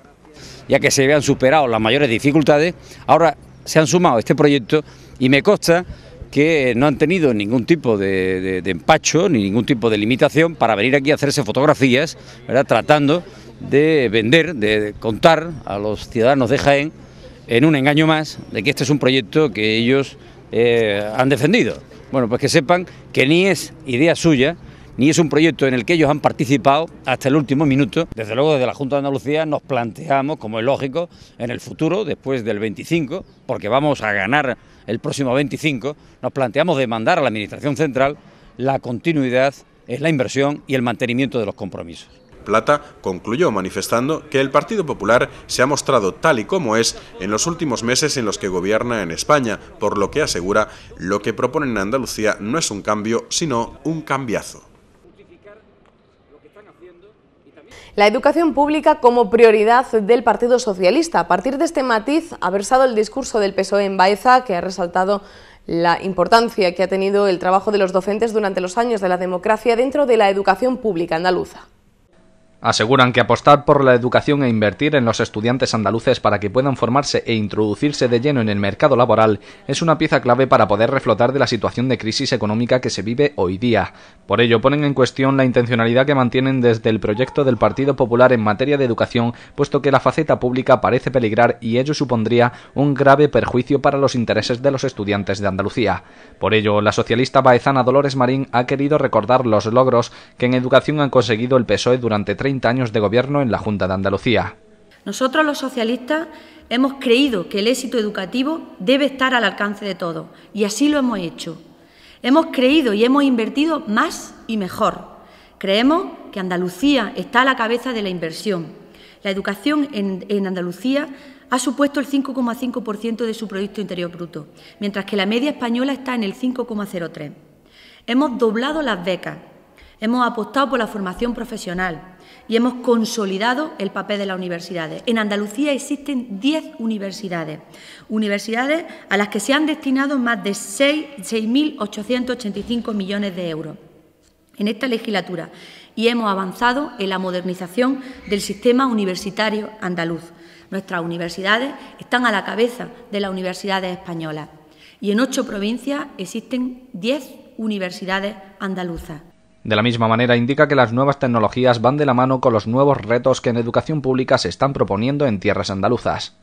Ya que se habían superado las mayores dificultades, ahora se han sumado a este proyecto y me consta que no han tenido ningún tipo de empacho ni ningún tipo de limitación para venir aquí a hacerse fotografías, ¿verdad?, tratando de vender, de contar a los ciudadanos de Jaén en un engaño más de que este es un proyecto que ellos han defendido. Bueno, pues que sepan que ni es idea suya, ni es un proyecto en el que ellos han participado hasta el último minuto. Desde luego, desde la Junta de Andalucía nos planteamos, como es lógico, en el futuro, después del 25, porque vamos a ganar el próximo 25, nos planteamos demandar a la Administración Central la continuidad, la inversión y el mantenimiento de los compromisos. Plata concluyó manifestando que el Partido Popular se ha mostrado tal y como es en los últimos meses en los que gobierna en España, por lo que asegura lo que proponen en Andalucía no es un cambio, sino un cambiazo. La educación pública como prioridad del Partido Socialista. A partir de este matiz ha versado el discurso del PSOE en Baeza, que ha resaltado la importancia que ha tenido el trabajo de los docentes durante los años de la democracia dentro de la educación pública andaluza. Aseguran que apostar por la educación e invertir en los estudiantes andaluces para que puedan formarse e introducirse de lleno en el mercado laboral es una pieza clave para poder reflotar de la situación de crisis económica que se vive hoy día. Por ello, ponen en cuestión la intencionalidad que mantienen desde el proyecto del Partido Popular en materia de educación, puesto que la faceta pública parece peligrar y ello supondría un grave perjuicio para los intereses de los estudiantes de Andalucía. Por ello, la socialista baezana Dolores Marín ha querido recordar los logros que en educación han conseguido el PSOE durante 30 años de gobierno en la Junta de Andalucía. Nosotros los socialistas hemos creído que el éxito educativo debe estar al alcance de todos y así lo hemos hecho. Hemos creído y hemos invertido más y mejor. Creemos que Andalucía está a la cabeza de la inversión. La educación en Andalucía ha supuesto el 5,5% de su Producto Interior Bruto, mientras que la media española está en el 5,03%. Hemos doblado las becas. Hemos apostado por la formación profesional y hemos consolidado el papel de las universidades. En Andalucía existen 10 universidades a las que se han destinado más de 6.885 millones de euros en esta legislatura y hemos avanzado en la modernización del sistema universitario andaluz. Nuestras universidades están a la cabeza de las universidades españolas y en 8 provincias existen 10 universidades andaluzas. De la misma manera, indica que las nuevas tecnologías van de la mano con los nuevos retos que en educación pública se están proponiendo en tierras andaluzas.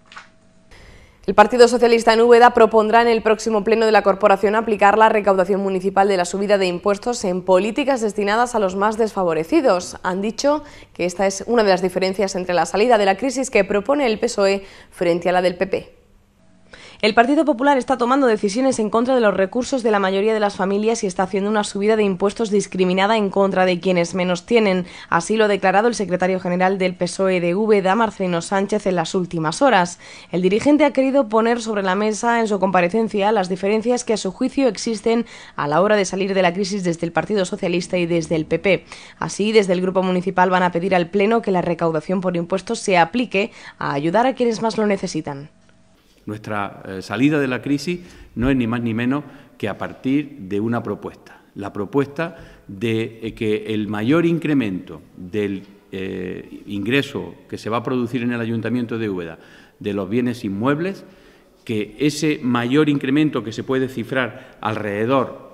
El Partido Socialista en Úbeda propondrá en el próximo pleno de la corporación aplicar la recaudación municipal de la subida de impuestos en políticas destinadas a los más desfavorecidos. Han dicho que esta es una de las diferencias entre la salida de la crisis que propone el PSOE frente a la del PP. El Partido Popular está tomando decisiones en contra de los recursos de la mayoría de las familias y está haciendo una subida de impuestos discriminada en contra de quienes menos tienen. Así lo ha declarado el secretario general del PSOE de Úbeda, Marcelino Sánchez, en las últimas horas. El dirigente ha querido poner sobre la mesa en su comparecencia las diferencias que a su juicio existen a la hora de salir de la crisis desde el Partido Socialista y desde el PP. Así, desde el Grupo Municipal van a pedir al Pleno que la recaudación por impuestos se aplique a ayudar a quienes más lo necesitan. Nuestra salida de la crisis no es ni más ni menos que a partir de una propuesta. La propuesta de que el mayor incremento del ingreso que se va a producir en el Ayuntamiento de Úbeda de los bienes inmuebles, que ese mayor incremento que se puede cifrar alrededor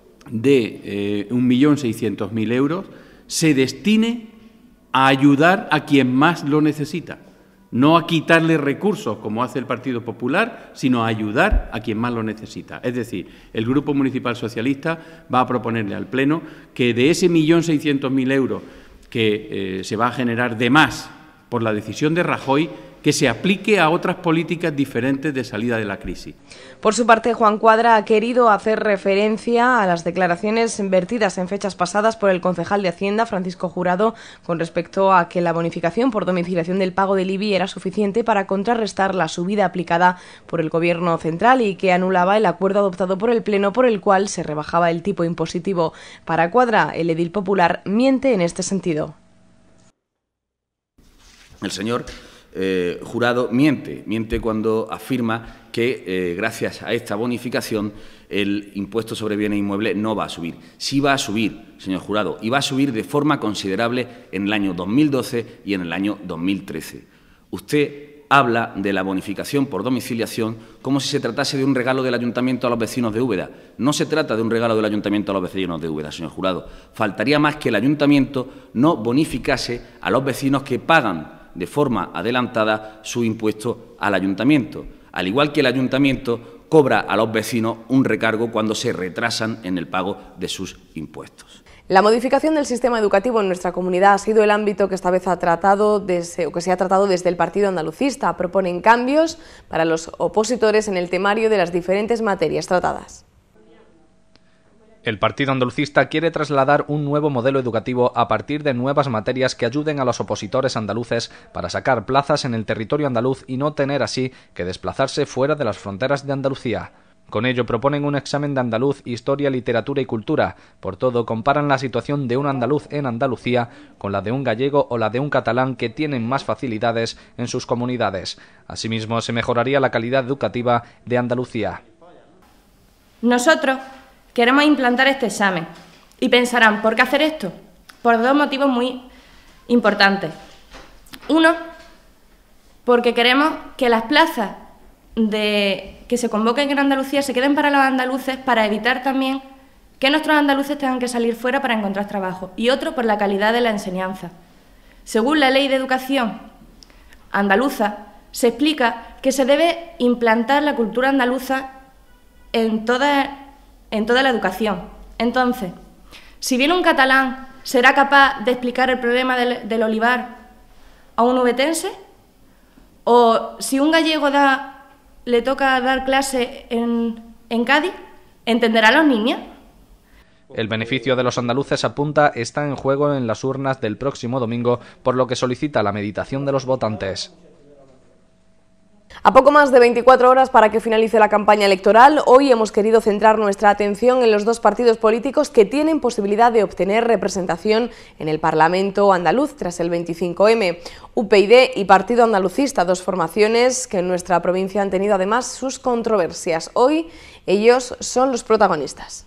de 1.600.000 euros, se destine a ayudar a quien más lo necesita. No a quitarle recursos, como hace el Partido Popular, sino a ayudar a quien más lo necesita. Es decir, el Grupo Municipal Socialista va a proponerle al Pleno que de ese 1.600.000 euros que se va a generar de más por la decisión de Rajoy, que se aplique a otras políticas diferentes de salida de la crisis. Por su parte, Juan Cuadra ha querido hacer referencia a las declaraciones vertidas en fechas pasadas por el concejal de Hacienda, Francisco Jurado, con respecto a que la bonificación por domiciliación del pago del IBI era suficiente para contrarrestar la subida aplicada por el Gobierno central y que anulaba el acuerdo adoptado por el Pleno por el cual se rebajaba el tipo impositivo. Para Cuadra, el edil popular miente en este sentido. El señor Jurado miente cuando afirma que gracias a esta bonificación el impuesto sobre bienes inmuebles no va a subir. Sí va a subir, señor Jurado, y va a subir de forma considerable en el año 2012 y en el año 2013. Usted habla de la bonificación por domiciliación como si se tratase de un regalo del Ayuntamiento a los vecinos de Úbeda. No se trata de un regalo del Ayuntamiento a los vecinos de Úbeda, señor Jurado. Faltaría más que el Ayuntamiento no bonificase a los vecinos que pagan de forma adelantada su impuesto al Ayuntamiento, al igual que el Ayuntamiento cobra a los vecinos un recargo cuando se retrasan en el pago de sus impuestos. La modificación del sistema educativo en nuestra comunidad ha sido el ámbito que esta vez se ha tratado desde el Partido Andalucista. Proponen cambios para los opositores en el temario de las diferentes materias tratadas. El Partido Andalucista quiere trasladar un nuevo modelo educativo a partir de nuevas materias que ayuden a los opositores andaluces para sacar plazas en el territorio andaluz y no tener así que desplazarse fuera de las fronteras de Andalucía. Con ello proponen un examen de andaluz, historia, literatura y cultura. Por todo, comparan la situación de un andaluz en Andalucía con la de un gallego o la de un catalán que tienen más facilidades en sus comunidades. Asimismo, se mejoraría la calidad educativa de Andalucía. Nosotros queremos implantar este examen y pensarán, ¿por qué hacer esto? Por 2 motivos muy importantes. Uno, porque queremos que las plazas que se convoquen en Andalucía se queden para los andaluces para evitar también que nuestros andaluces tengan que salir fuera para encontrar trabajo. Y otro, por la calidad de la enseñanza. Según la Ley de Educación andaluza, se explica que se debe implantar la cultura andaluza en toda la educación. Entonces, si bien un catalán será capaz de explicar el problema del olivar a un ubetense, o si un gallego le toca dar clase en Cádiz, ¿entenderán los niños? El beneficio de los andaluces, apunta, está en juego en las urnas del próximo domingo, por lo que solicita la meditación de los votantes. A poco más de 24 horas para que finalice la campaña electoral, hoy hemos querido centrar nuestra atención en los dos partidos políticos que tienen posibilidad de obtener representación en el Parlamento andaluz tras el 25M. UPyD y Partido Andalucista, dos formaciones que en nuestra provincia han tenido además sus controversias. Hoy ellos son los protagonistas.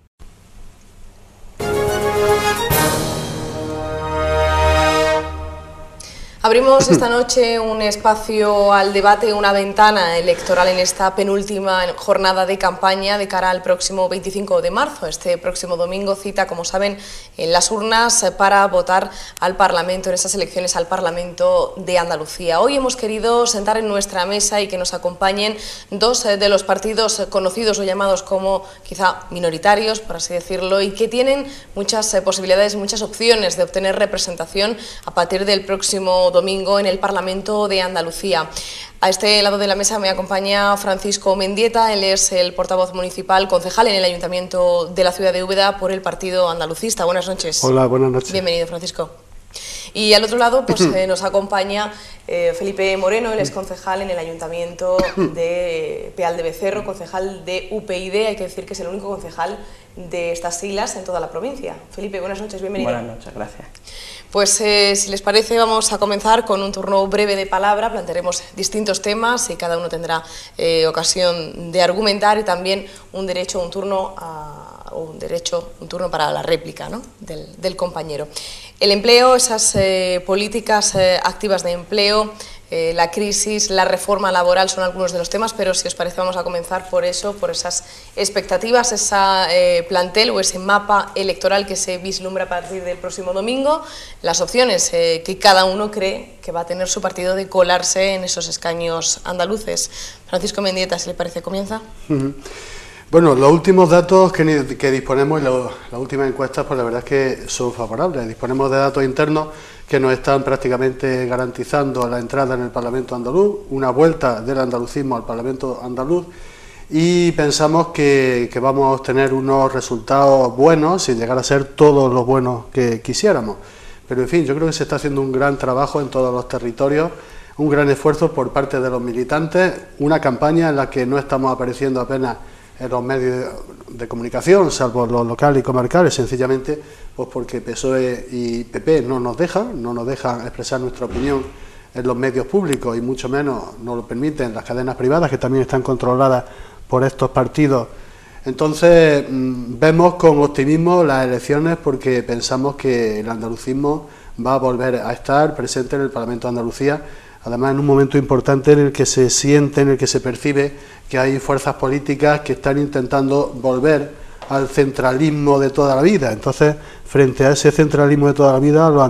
Abrimos esta noche un espacio al debate, una ventana electoral en esta penúltima jornada de campaña de cara al próximo 25 de marzo. Este próximo domingo cita, como saben, en las urnas para votar al Parlamento, en esas elecciones al Parlamento de Andalucía. Hoy hemos querido sentar en nuestra mesa y que nos acompañen dos de los partidos conocidos o llamados como quizá minoritarios, por así decirlo, y que tienen muchas posibilidades, muchas opciones de obtener representación a partir del próximo domingo en el Parlamento de Andalucía. A este lado de la mesa me acompaña Francisco Mendieta, él es el portavoz municipal, concejal en el Ayuntamiento de la ciudad de Úbeda por el Partido Andalucista. Buenas noches. Hola, buenas noches. Bienvenido, Francisco. Y al otro lado pues, nos acompaña Felipe Moreno, él es concejal en el Ayuntamiento de Peal de Becerro, concejal de UPyD, hay que decir que es el único concejal de estas siglas en toda la provincia. Felipe, buenas noches, bienvenido. Buenas noches, gracias. Pues si les parece vamos a comenzar con un turno breve de palabra, plantearemos distintos temas y cada uno tendrá ocasión de argumentar y también un turno para la réplica, ¿no?, del compañero. El empleo, esas políticas activas de empleo, la crisis, la reforma laboral son algunos de los temas, pero si os parece vamos a comenzar por eso, por esas expectativas, esa plantel o ese mapa electoral que se vislumbra a partir del próximo domingo, las opciones que cada uno cree que va a tener su partido de colarse en esos escaños andaluces. Francisco Mendieta, si le parece, comienza. Bueno, los últimos datos que disponemos y las últimas encuestas, pues la verdad es que son favorables. Disponemos de datos internos que nos están prácticamente garantizando la entrada en el Parlamento andaluz, una vuelta del andalucismo al Parlamento andaluz, y pensamos que vamos a obtener unos resultados buenos, sin llegar a ser todos los buenos que quisiéramos. Pero en fin, yo creo que se está haciendo un gran trabajo en todos los territorios, un gran esfuerzo por parte de los militantes, una campaña en la que no estamos apareciendo apenas en los medios de comunicación, salvo los locales y comarcales, sencillamente pues porque PSOE y PP no nos dejan expresar nuestra opinión en los medios públicos y mucho menos nos lo permiten las cadenas privadas que también están controladas por estos partidos. Entonces vemos con optimismo las elecciones porque pensamos que el andalucismo va a volver a estar presente en el Parlamento de Andalucía, además en un momento importante en el que se siente, en el que se percibe que hay fuerzas políticas que están intentando volver al centralismo de toda la vida. Entonces, frente a ese centralismo de toda la vida, los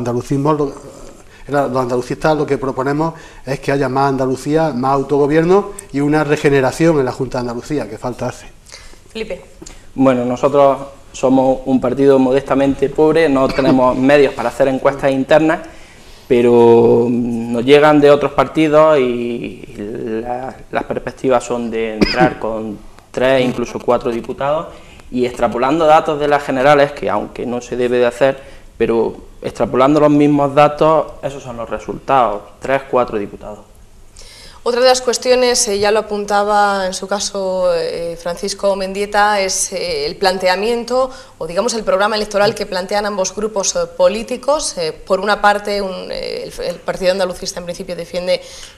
andalucistas lo que proponemos es que haya más Andalucía, más autogobierno y una regeneración en la Junta de Andalucía, que falta hace. Felipe. Bueno, nosotros somos un partido modestamente pobre, no tenemos medios para hacer encuestas internas, pero nos llegan de otros partidos y las perspectivas son de entrar con 3, incluso 4 diputados, y extrapolando datos de las generales, que aunque no se debe de hacer, pero extrapolando los mismos datos, esos son los resultados, 3, 4 diputados. Otra de las cuestiones, ya lo apuntaba en su caso Francisco Mendieta, es el planteamiento o digamos el programa electoral que plantean ambos grupos políticos. Por una parte el Partido Andalucista en principio defiende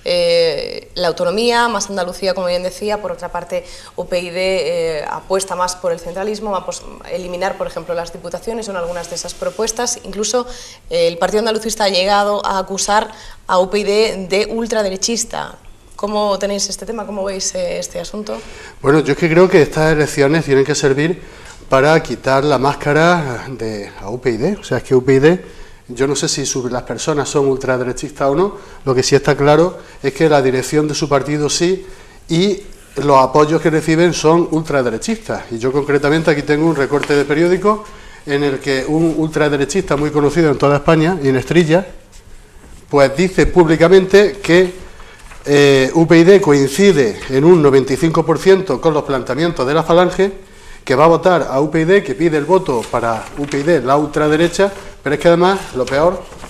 la autonomía, más Andalucía como bien decía, por otra parte UPyD apuesta más por el centralismo, va a eliminar por ejemplo las diputaciones, son algunas de esas propuestas. Incluso el Partido Andalucista ha llegado a acusar a UPyD de ultraderechista. ¿Cómo tenéis este tema? ¿Cómo veis este asunto? Bueno, yo es que creo que estas elecciones tienen que servir para quitar la máscara a UPyD. O sea, es que UPyD, yo no sé si las personas son ultraderechistas o no, lo que sí está claro es que la dirección de su partido sí, y los apoyos que reciben son ultraderechistas. Y yo concretamente aquí tengo un recorte de periódico en el que un ultraderechista muy conocido en toda España, y en Estrilla, pues dice públicamente que UPyD coincide en un 95% con los planteamientos de la Falange, que va a votar a UPyD, que pide el voto para UPyD, la ultraderecha, pero es que además lo peor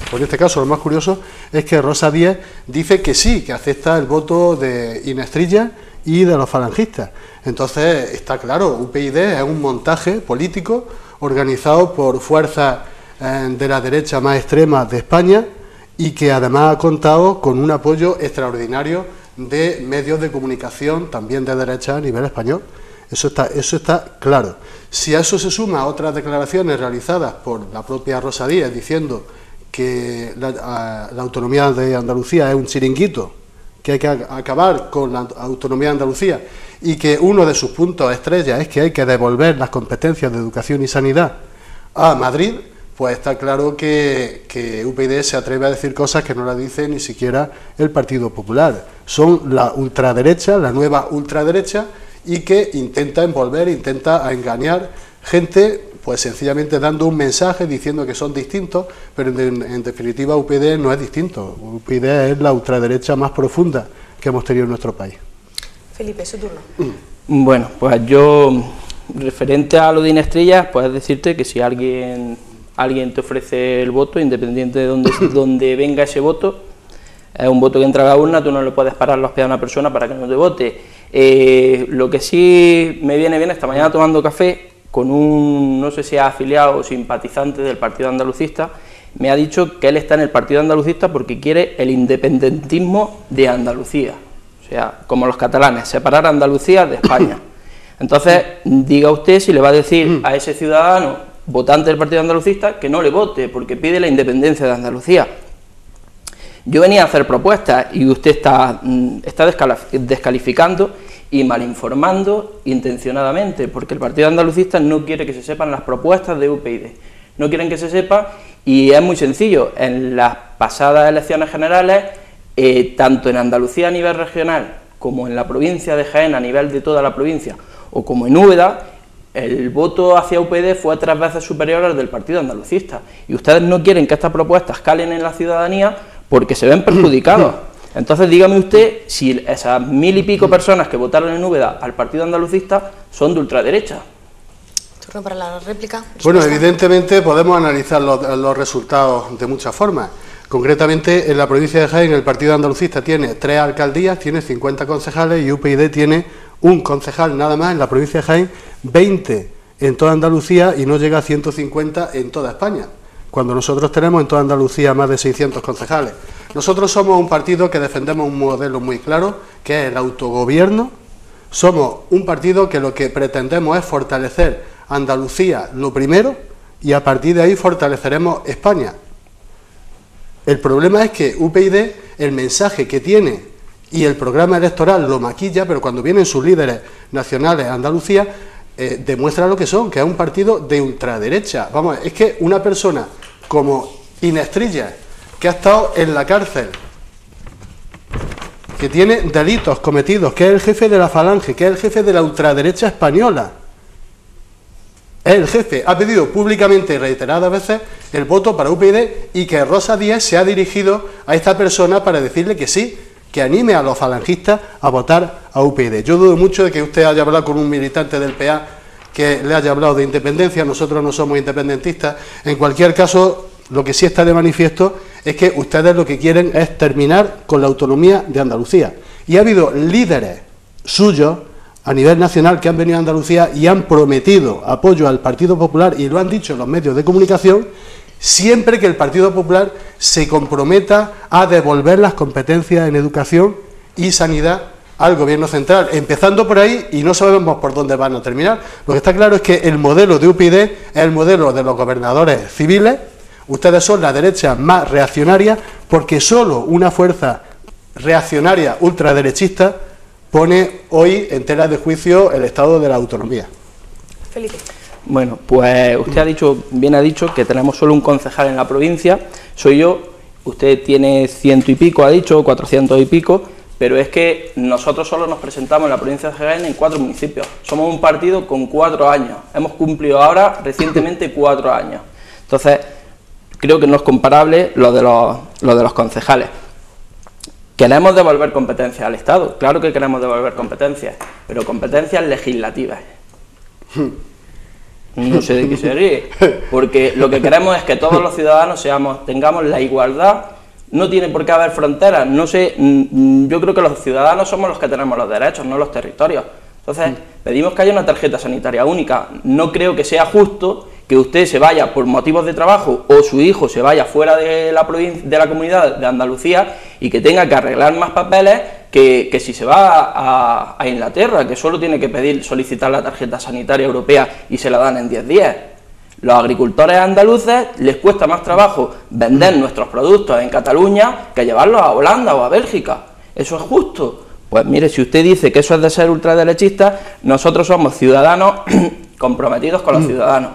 Pues en este caso lo más curioso es que Rosa Díez dice que sí, que acepta el voto de Inés Trilla y de los falangistas. Entonces está claro, UPyD es un montaje político organizado por fuerzas de la derecha más extrema de España y que además ha contado con un apoyo extraordinario de medios de comunicación también de derecha a nivel español. Eso está claro. Si a eso se suma otras declaraciones realizadas por la propia Rosa Díez diciendo que la autonomía de Andalucía es un chiringuito, que hay que acabar con la autonomía de Andalucía y que uno de sus puntos estrella es que hay que devolver las competencias de educación y sanidad a Madrid, pues está claro que UPyD se atreve a decir cosas que no la dice ni siquiera el Partido Popular. Son la ultraderecha, la nueva ultraderecha, y que intenta envolver, intenta engañar gente, pues sencillamente dando un mensaje diciendo que son distintos, pero en definitiva UPyD no es distinto. UPyD es la ultraderecha más profunda que hemos tenido en nuestro país. Felipe, su turno. Bueno, pues yo, referente a lo de Inés Trilla, pues decirte que si alguien te ofrece el voto, independiente de donde venga ese voto, es un voto que entra a la urna, tú no le puedes parar los pies a una persona para que no te vote. Lo que sí me viene bien, esta mañana tomando café con un, no sé si es afiliado o simpatizante del Partido Andalucista, me ha dicho que él está en el Partido Andalucista porque quiere el independentismo de Andalucía, o sea, como los catalanes, separar a Andalucía de España. Entonces, diga usted si le va a decir a ese ciudadano votante del Partido Andalucista que no le vote porque pide la independencia de Andalucía. Yo venía a hacer propuestas y usted está descalificando y malinformando intencionadamente, porque el Partido Andalucista no quiere que se sepan las propuestas de UPyD, no quieren que se sepa, y es muy sencillo. En las pasadas elecciones generales, tanto en Andalucía a nivel regional como en la provincia de Jaén a nivel de toda la provincia, o como en Úbeda, el voto hacia UPyD fue 3 veces superior al del Partido Andalucista, y ustedes no quieren que estas propuestas calen en la ciudadanía porque se ven perjudicados. Entonces dígame usted si esas 1000 y pico personas que votaron en Úbeda al Partido Andalucista son de ultraderecha. Turno para la réplica. Bueno, evidentemente podemos analizar los resultados de muchas formas. Concretamente, en la provincia de Jaén el Partido Andalucista tiene 3 alcaldías, tiene 50 concejales y UPyD tiene un concejal nada más en la provincia de Jaén, 20 en toda Andalucía y no llega a 150 en toda España, cuando nosotros tenemos en toda Andalucía más de 600 concejales. Nosotros somos un partido que defendemos un modelo muy claro, que es el autogobierno. Somos un partido que lo que pretendemos es fortalecer Andalucía lo primero y a partir de ahí fortaleceremos España. El problema es que UPyD, el mensaje que tiene y el programa electoral lo maquilla, pero cuando vienen sus líderes nacionales a Andalucía, demuestra lo que son, que es un partido de ultraderecha. Vamos, es que una persona como Inés Trilla, que ha estado en la cárcel, que tiene delitos cometidos, que es el jefe de la Falange, que es el jefe de la ultraderecha española, es el jefe, ha pedido públicamente y reiteradas veces el voto para UPyD y que Rosa Díez se ha dirigido a esta persona para decirle que sí, que anime a los falangistas a votar a UPyD. Yo dudo mucho de que usted haya hablado con un militante del PA que le haya hablado de independencia. Nosotros no somos independentistas. En cualquier caso, lo que sí está de manifiesto es que ustedes lo que quieren es terminar con la autonomía de Andalucía. Y ha habido líderes suyos a nivel nacional que han venido a Andalucía y han prometido apoyo al Partido Popular, y lo han dicho en los medios de comunicación, siempre que el Partido Popular se comprometa a devolver las competencias en educación y sanidad al Gobierno central, empezando por ahí, y no sabemos por dónde van a terminar. Lo que está claro es que el modelo de UPyD es el modelo de los gobernadores civiles. Ustedes son la derecha más reaccionaria, porque solo una fuerza reaccionaria ultraderechista pone hoy en tela de juicio el estado de la autonomía. Felipe. Bueno, pues usted bien ha dicho que tenemos solo un concejal en la provincia, soy yo. Usted tiene 100 y pico, ha dicho, 400 y pico, pero es que nosotros solo nos presentamos en la provincia de Jaén en 4 municipios. Somos un partido con 4 años, hemos cumplido ahora recientemente 4 años. Entonces, creo que no es comparable lo de los concejales. Queremos devolver competencias al Estado, claro que queremos devolver competencias, pero competencias legislativas. No sé de qué se ríe, porque lo que queremos es que todos los ciudadanos tengamos la igualdad. No tiene por qué haber fronteras, no sé, yo creo que los ciudadanos somos los que tenemos los derechos, no los territorios. Entonces, pedimos que haya una tarjeta sanitaria única. No creo que sea justo que usted se vaya por motivos de trabajo o su hijo se vaya fuera de la comunidad de Andalucía y que tenga que arreglar más papeles que si se va a Inglaterra, que solo tiene que solicitar la tarjeta sanitaria europea y se la dan en 10 días. Los agricultores andaluces les cuesta más trabajo vender nuestros productos en Cataluña que llevarlos a Holanda o a Bélgica. ¿Eso es justo? Pues mire, si usted dice que eso es de ser ultraderechista, nosotros somos ciudadanos comprometidos con los ciudadanos.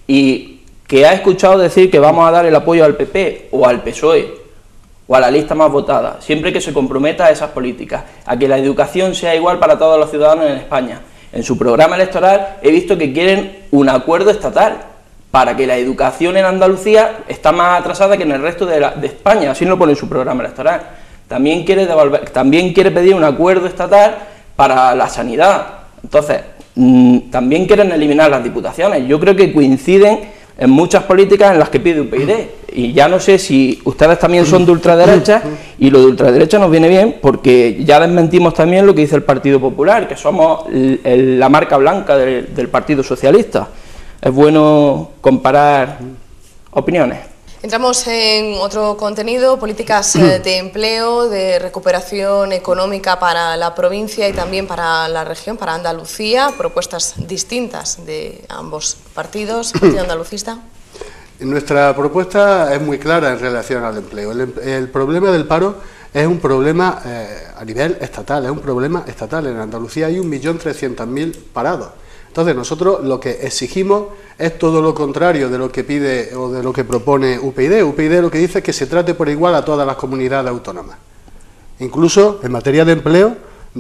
Y que ha escuchado decir que vamos a dar el apoyo al PP o al PSOE o a la lista más votada, siempre que se comprometa a esas políticas, a que la educación sea igual para todos los ciudadanos en España. En su programa electoral he visto que quieren un acuerdo estatal para que la educación en Andalucía está más atrasada que en el resto de España, así lo pone en su programa electoral. También quiere pedir un acuerdo estatal para la sanidad. Entonces, también quieren eliminar las diputaciones. Yo creo que coinciden en muchas políticas en las que pide UPyD. Y ya no sé si ustedes también son de ultraderecha, y lo de ultraderecha nos viene bien porque ya desmentimos también lo que dice el Partido Popular, que somos la marca blanca del Partido Socialista. Es bueno comparar opiniones. Entramos en otro contenido, políticas de empleo, de recuperación económica para la provincia y también para la región, para Andalucía, propuestas distintas de ambos partidos. ¿Partido andalucista? Nuestra propuesta es muy clara en relación al empleo. El problema del paro es un problema a nivel estatal, es un problema estatal. En Andalucía hay 1.300.000 parados. Entonces nosotros lo que exigimos es todo lo contrario de lo que pide o de lo que propone UPyD. UPyD lo que dice es que se trate por igual a todas las comunidades autónomas. Incluso en materia de empleo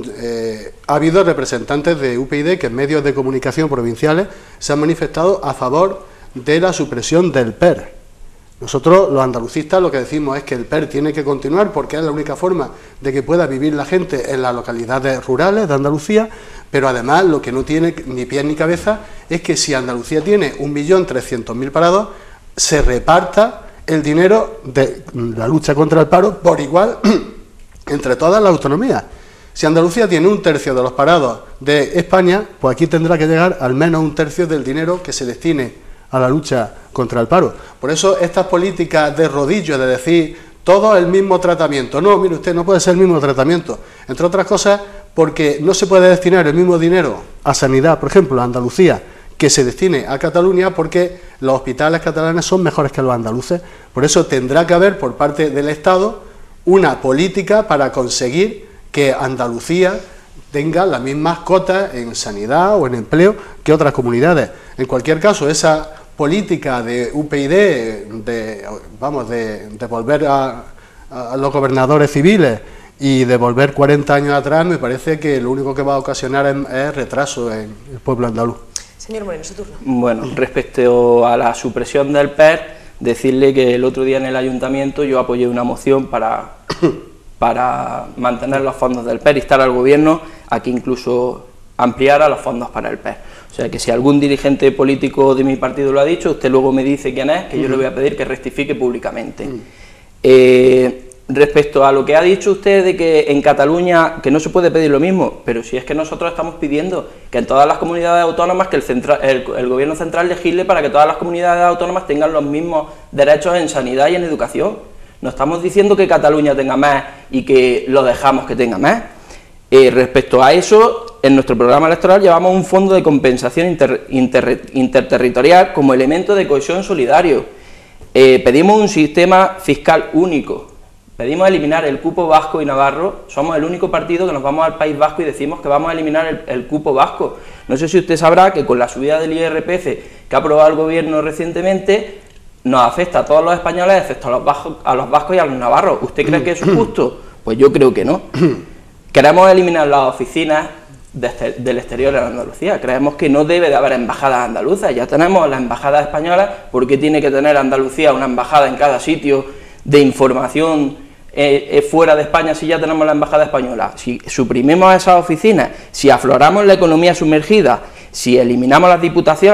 ha habido representantes de UPyD que en medios de comunicación provinciales se han manifestado a favor de la supresión del PER. Nosotros, los andalucistas, lo que decimos es que el PER tiene que continuar porque es la única forma de que pueda vivir la gente en las localidades rurales de Andalucía, pero además lo que no tiene ni pies ni cabeza es que si Andalucía tiene 1.300.000 parados, se reparta el dinero de la lucha contra el paro por igual entre todas las autonomías. Si Andalucía tiene 1/3 de los parados de España, pues aquí tendrá que llegar al menos 1/3 del dinero que se destine a la lucha contra el paro. Por eso estas políticas de rodillo, de decir todo el mismo tratamiento. No, mire usted, no puede ser el mismo tratamiento. Entre otras cosas, porque no se puede destinar el mismo dinero a sanidad, por ejemplo, a Andalucía, que se destine a Cataluña, porque los hospitales catalanes son mejores que los andaluces. Por eso tendrá que haber por parte del Estado una política para conseguir que Andalucía tenga las mismas cotas en sanidad o en empleo que otras comunidades. En cualquier caso, esa política de UPyD, de volver a los gobernadores civiles y de volver 40 años atrás, me parece que lo único que va a ocasionar es retraso en el pueblo andaluz. Señor Moreno, su turno. Bueno, respecto a la supresión del PER, decirle que el otro día en el ayuntamiento yo apoyé una moción para mantener los fondos del PER, instar al gobierno a que incluso ampliara los fondos para el PER. O sea que si algún dirigente político de mi partido lo ha dicho, usted luego me dice quién es, que yo le voy a pedir que rectifique públicamente. Respecto a lo que ha dicho usted de que en Cataluña que no se puede pedir lo mismo, pero si es que nosotros estamos pidiendo que en todas las comunidades autónomas que el gobierno central legisle para que todas las comunidades autónomas tengan los mismos derechos en sanidad y en educación. No estamos diciendo que Cataluña tenga más y que lo dejamos que tenga más. Respecto a eso, en nuestro programa electoral llevamos un fondo de compensación interterritorial como elemento de cohesión solidario. Pedimos un sistema fiscal único. Pedimos eliminar el cupo vasco y navarro. Somos el único partido que nos vamos al País Vasco y decimos que vamos a eliminar el cupo vasco. No sé si usted sabrá que con la subida del IRPF que ha aprobado el gobierno recientemente, nos afecta a todos los españoles, excepto a los vascos y a los navarros. ¿Usted cree que eso es justo? Pues yo creo que no. Queremos eliminar las oficinas del exterior en Andalucía. Creemos que no debe de haber embajadas andaluzas. Ya tenemos las embajadas españolas. ¿Por qué tiene que tener Andalucía una embajada en cada sitio de información fuera de España si ya tenemos la embajada española? Si suprimimos esas oficinas, si afloramos la economía sumergida, si eliminamos las diputaciones,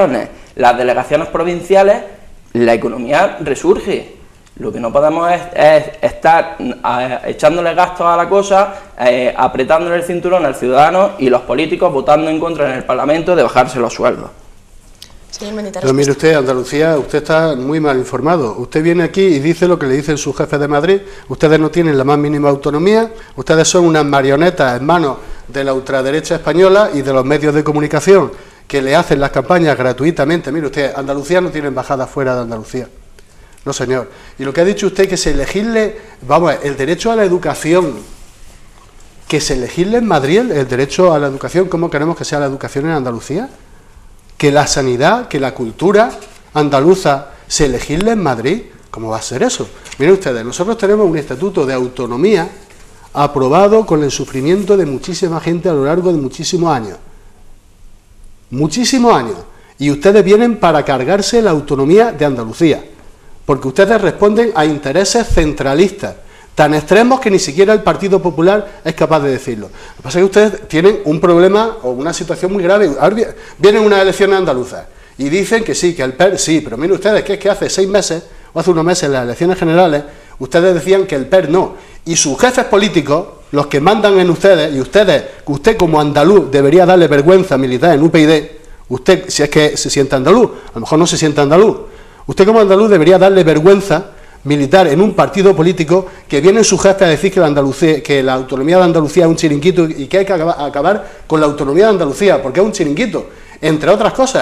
las delegaciones provinciales, la economía resurge. Lo que no podemos es estar echándole gastos a la cosa, apretándole el cinturón al ciudadano y los políticos votando en contra en el Parlamento de bajarse los sueldos. Pero mire usted, Andalucía, usted está muy mal informado. Usted viene aquí y dice lo que le dicen sus jefes de Madrid. Ustedes no tienen la más mínima autonomía. Ustedes son unas marionetas en manos de la ultraderecha española y de los medios de comunicación que le hacen las campañas gratuitamente. Mire usted, Andalucía no tiene embajada fuera de Andalucía. No, señor. Y lo que ha dicho usted, que se legisle, vamos, el derecho a la educación, que se legisle en Madrid el derecho a la educación, ¿cómo queremos que sea la educación en Andalucía? Que la sanidad, que la cultura andaluza se legisle en Madrid, ¿cómo va a ser eso? Miren ustedes, nosotros tenemos un estatuto de autonomía aprobado con el sufrimiento de muchísima gente a lo largo de muchísimos años. Muchísimos años. Y ustedes vienen para cargarse la autonomía de Andalucía, porque ustedes responden a intereses centralistas, tan extremos que ni siquiera el Partido Popular es capaz de decirlo. Lo que pasa es que ustedes tienen un problema o una situación muy grave. Ahora vienen unas elecciones andaluzas y dicen que sí, que el PER sí, pero miren ustedes que es que hace 6 meses o hace unos meses en las elecciones generales ustedes decían que el PER no, y sus jefes políticos, los que mandan en ustedes, y usted como andaluz debería darle vergüenza militar en UPyD, usted, si es que se siente andaluz, a lo mejor no se siente andaluz, usted como andaluz debería darle vergüenza militar en un partido político que vienen sus jefes a decir que la autonomía de Andalucía es un chiringuito y que hay que acabar con la autonomía de Andalucía, porque es un chiringuito, entre otras cosas.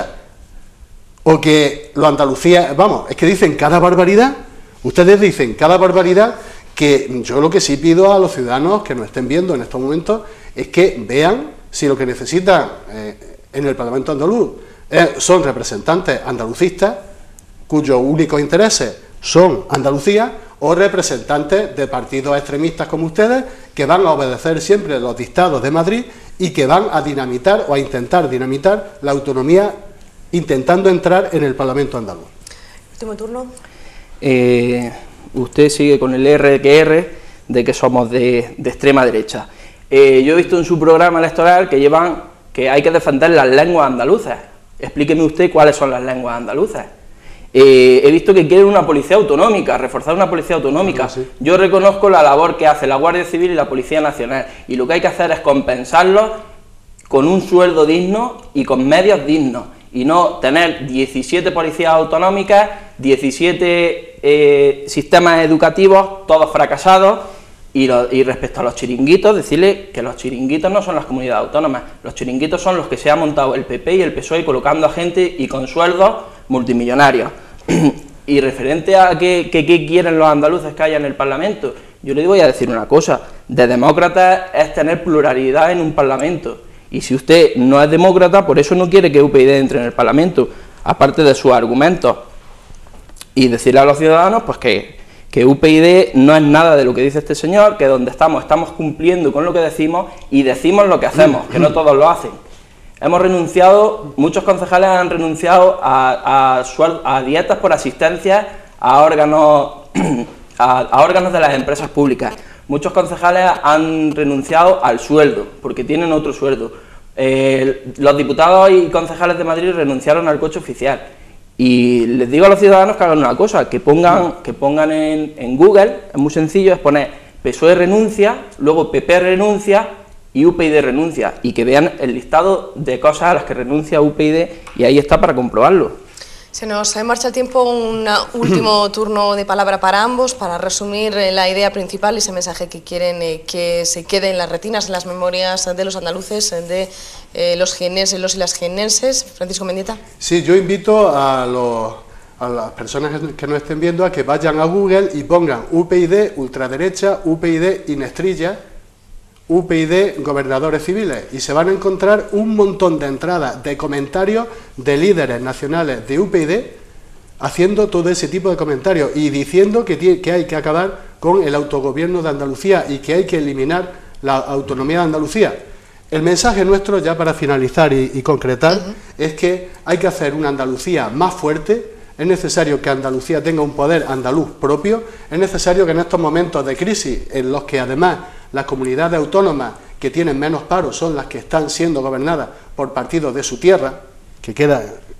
O que los Andalucía, vamos, es que dicen cada barbaridad, ustedes dicen cada barbaridad, que yo lo que sí pido a los ciudadanos que nos estén viendo en estos momentos es que vean si lo que necesitan en el Parlamento andaluz son representantes andalucistas cuyos únicos intereses son Andalucía, o representantes de partidos extremistas como ustedes que van a obedecer siempre los dictados de Madrid y que van a dinamitar o a intentar dinamitar la autonomía intentando entrar en el Parlamento andaluz. Último turno. Usted sigue con el R de que somos de extrema derecha. Yo he visto en su programa electoral que hay que defender las lenguas andaluzas. Explíqueme usted cuáles son las lenguas andaluzas. He visto que quieren una policía autonómica, reforzar una policía autonómica. Sí. Yo reconozco la labor que hace la Guardia Civil y la Policía Nacional, y lo que hay que hacer es compensarlos con un sueldo digno y con medios dignos, y no tener 17 policías autonómicas, 17 sistemas educativos, todos fracasados, y respecto a los chiringuitos, decirle que los chiringuitos no son las comunidades autónomas, los chiringuitos son los que se ha montado el PP y el PSOE colocando a gente y con sueldos multimillonarios. Y referente a qué quieren los andaluces que haya en el Parlamento, yo le voy a decir una cosa: de demócratas es tener pluralidad en un Parlamento, y si usted no es demócrata, por eso no quiere que UPyD entre en el Parlamento, aparte de sus argumentos, y decirle a los ciudadanos pues que UPyD no es nada de lo que dice este señor, que donde estamos cumpliendo con lo que decimos y decimos lo que hacemos, que no todos lo hacen. Hemos renunciado, muchos concejales han renunciado a dietas por asistencia a órganos de las empresas públicas. Muchos concejales han renunciado al sueldo, porque tienen otro sueldo. Los diputados y concejales de Madrid renunciaron al coche oficial. Y les digo a los ciudadanos que hagan una cosa, que pongan en Google, es muy sencillo, es poner PSOE renuncia, luego PP renuncia y UPyD renuncia, y que vean el listado de cosas a las que renuncia UPyD, y ahí está para comprobarlo. Se nos marcha el tiempo, un último turno de palabra para ambos, para resumir la idea principal y ese mensaje que quieren que se quede en las retinas, en las memorias de los andaluces, de los jienenses, los y las jienenses. Francisco Mendieta. Sí, yo invito a las personas que nos estén viendo a que vayan a Google y pongan UPyD ultraderecha, UPyD Inestrilla, UPyD gobernadores civiles, y se van a encontrar un montón de entradas de comentarios de líderes nacionales de UPyD haciendo todo ese tipo de comentarios y diciendo que hay que acabar con el autogobierno de Andalucía y que hay que eliminar la autonomía de Andalucía. El mensaje nuestro, ya para finalizar y concretar, es que hay que hacer una Andalucía más fuerte. Es necesario que Andalucía tenga un poder andaluz propio, es necesario que en estos momentos de crisis, en los que además las comunidades autónomas que tienen menos paro son las que están siendo gobernadas por partidos de su tierra, que queda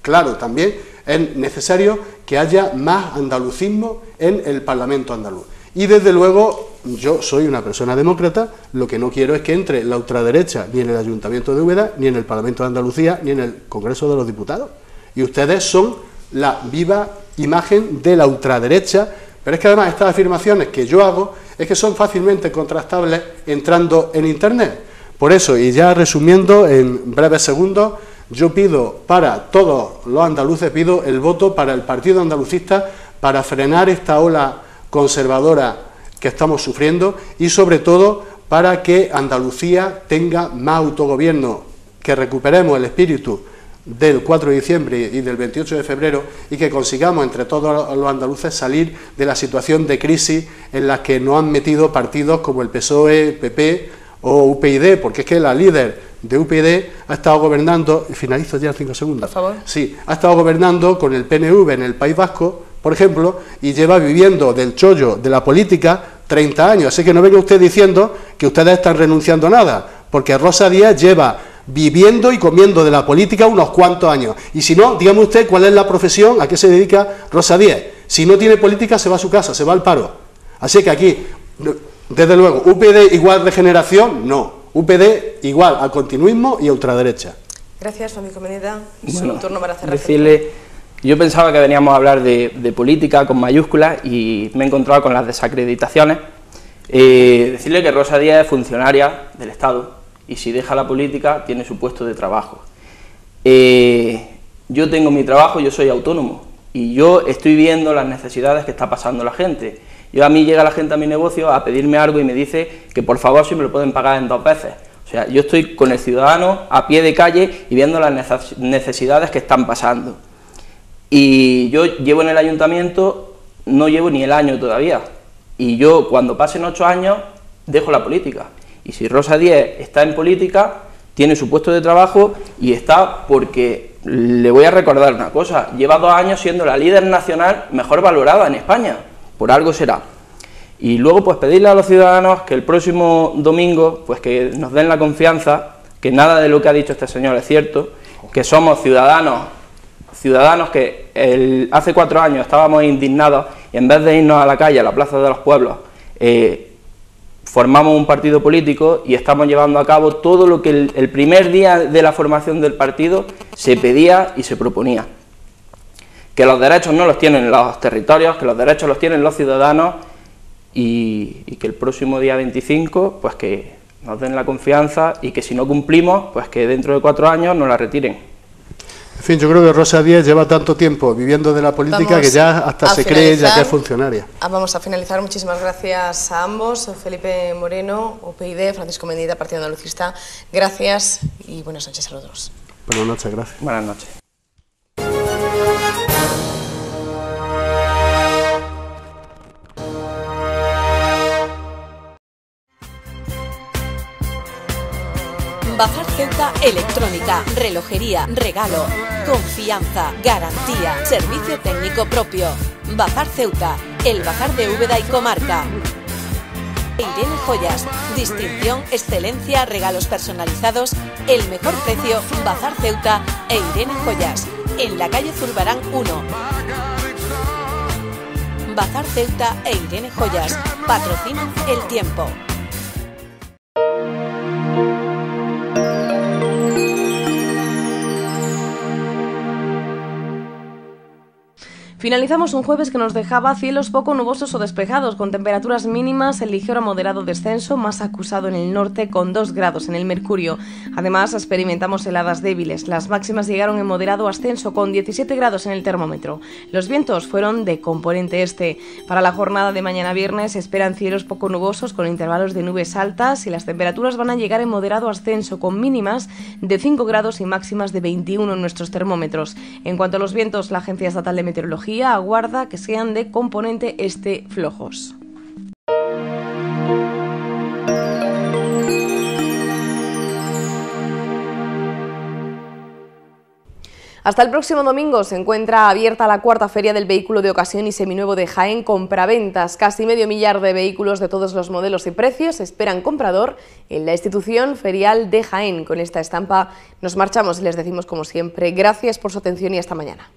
claro, también es necesario que haya más andalucismo en el Parlamento andaluz. Y desde luego, yo soy una persona demócrata, lo que no quiero es que entre la ultraderecha ni en el Ayuntamiento de Úbeda, ni en el Parlamento de Andalucía, ni en el Congreso de los Diputados. Y ustedes son la viva imagen de la ultraderecha, pero es que además estas afirmaciones que yo hago es que son fácilmente contrastables entrando en Internet. Por eso, y ya resumiendo en breves segundos, yo pido para todos los andaluces, pido el voto para el Partido Andalucista para frenar esta ola conservadora que estamos sufriendo y sobre todo para que Andalucía tenga más autogobierno, que recuperemos el espíritu del 4 de diciembre y del 28 de febrero y que consigamos entre todos los andaluces salir de la situación de crisis en la que nos han metido partidos como el PSOE, PP o UPyD, porque es que la líder de UPyD ha estado gobernando, finalizo ya 5 segundos, por favor. Sí, ha estado gobernando con el PNV en el País Vasco, por ejemplo, y lleva viviendo del chollo de la política 30 años, así que no venga usted diciendo que ustedes están renunciando a nada, porque Rosa Díez lleva viviendo y comiendo de la política unos cuantos años, y si no, dígame usted cuál es la profesión, a qué se dedica Rosa Díez. Si no tiene política se va a su casa, se va al paro. Así que aquí, desde luego, UPyD igual regeneración, no, UPyD igual a continuismo y a ultraderecha. Gracias, Francisco Menida. Bueno, su turno para cerrar. Decirle, yo pensaba que veníamos a hablar de política con mayúsculas y me he encontrado con las desacreditaciones. Decirle que Rosa Díez es funcionaria del Estado y si deja la política tiene su puesto de trabajo. Yo tengo mi trabajo, yo soy autónomo y yo estoy viendo las necesidades que está pasando la gente. A mí llega la gente a mi negocio a pedirme algo y me dice que por favor si me lo pueden pagar en 2 veces. O sea, yo estoy con el ciudadano a pie de calle y viendo las necesidades que están pasando. Y yo llevo en el ayuntamiento, no llevo ni el año todavía. Y yo cuando pasen 8 años dejo la política. Y si Rosa Díez está en política, tiene su puesto de trabajo y está porque, le voy a recordar una cosa, lleva 2 años siendo la líder nacional mejor valorada en España. Por algo será. Y luego pues pedirle a los ciudadanos que el próximo domingo pues que nos den la confianza, que nada de lo que ha dicho este señor es cierto, que somos ciudadanos que hace 4 años estábamos indignados y en vez de irnos a la calle, a la Plaza de los Pueblos, formamos un partido político y estamos llevando a cabo todo lo que el primer día de la formación del partido se pedía y se proponía. Que los derechos no los tienen los territorios, que los derechos los tienen los ciudadanos y que el próximo día 25 pues que nos den la confianza y que si no cumplimos pues que dentro de 4 años nos la retiren. En fin, yo creo que Rosa Díez lleva tanto tiempo viviendo de la política que ya hasta se cree ya que es funcionaria. Vamos a finalizar. Muchísimas gracias a ambos. Felipe Moreno, UPyD, Francisco Menida, Partido Andalucista. Gracias y buenas noches a los dos. Buenas noches, gracias. Buenas noches. Bazar Ceuta, electrónica, relojería, regalo, confianza, garantía, servicio técnico propio. Bazar Ceuta, el bazar de Úbeda y comarca. Irene Joyas, distinción, excelencia, regalos personalizados, el mejor precio. Bazar Ceuta e Irene Joyas, en la calle Zurbarán 1. Bazar Ceuta e Irene Joyas, patrocinan el tiempo. Finalizamos un jueves que nos dejaba cielos poco nubosos o despejados, con temperaturas mínimas en ligero a moderado descenso, más acusado en el norte, con 2 grados en el Mercurio. Además, experimentamos heladas débiles. Las máximas llegaron en moderado ascenso, con 17 grados en el termómetro. Los vientos fueron de componente este. Para la jornada de mañana viernes se esperan cielos poco nubosos, con intervalos de nubes altas, y las temperaturas van a llegar en moderado ascenso, con mínimas de 5 grados y máximas de 21 en nuestros termómetros. En cuanto a los vientos, la Agencia Estatal de Meteorología aguarda que sean de componente este flojos. Hasta el próximo domingo se encuentra abierta la cuarta feria del vehículo de ocasión y seminuevo de Jaén Compraventas. Casi medio millar de vehículos de todos los modelos y precios esperan comprador en la institución ferial de Jaén. Con esta estampa nos marchamos y les decimos, como siempre, gracias por su atención y hasta mañana.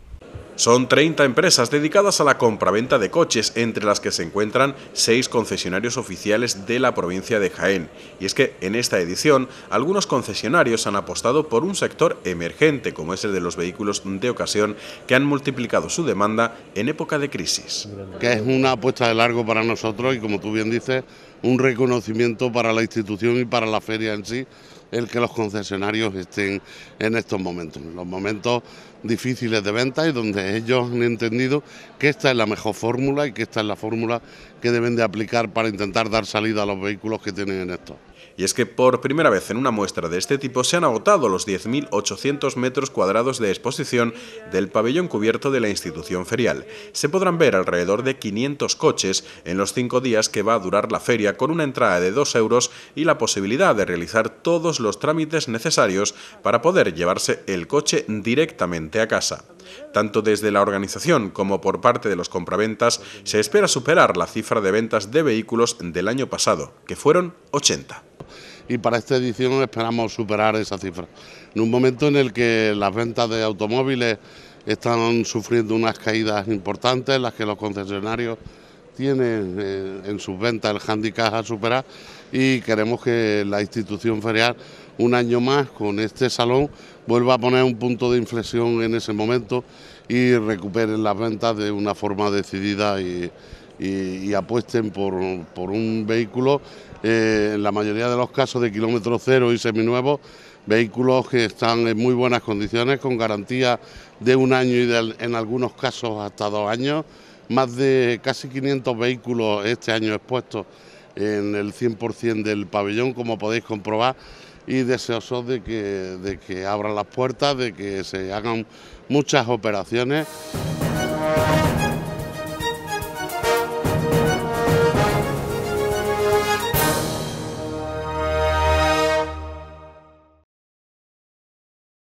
Son 30 empresas dedicadas a la compraventa de coches, entre las que se encuentran 6 concesionarios oficiales de la provincia de Jaén. Y es que en esta edición, algunos concesionarios han apostado por un sector emergente, como es el de los vehículos de ocasión, que han multiplicado su demanda en época de crisis. Que es una apuesta de largo para nosotros y, como tú bien dices, un reconocimiento para la institución y para la feria en sí, el que los concesionarios estén en estos momentos, los momentos difíciles de venta, y donde ellos han entendido que esta es la mejor fórmula y que esta es la fórmula que deben de aplicar para intentar dar salida a los vehículos que tienen en esto. Y es que por primera vez en una muestra de este tipo se han agotado los 10.800 metros cuadrados de exposición del pabellón cubierto de la institución ferial. Se podrán ver alrededor de 500 coches en los 5 días que va a durar la feria, con una entrada de 2 euros y la posibilidad de realizar todos los trámites necesarios para poder llevarse el coche directamente a casa. Tanto desde la organización como por parte de los compraventas se espera superar la cifra de ventas de vehículos del año pasado, que fueron 80. Y para esta edición esperamos superar esa cifra. En un momento en el que las ventas de automóviles están sufriendo unas caídas importantes, en las que los concesionarios tienen en sus ventas el hándicap a superar, y queremos que la institución ferial, un año más con este salón, vuelva a poner un punto de inflexión en ese momento y recuperen las ventas de una forma decidida y apuesten por un vehículo, en la mayoría de los casos de kilómetro cero y seminuevos, vehículos que están en muy buenas condiciones, con garantía de 1 año y en algunos casos hasta 2 años, más de casi 500 vehículos este año expuestos en el 100% del pabellón, como podéis comprobar, y deseosos de que abran las puertas, de que se hagan muchas operaciones.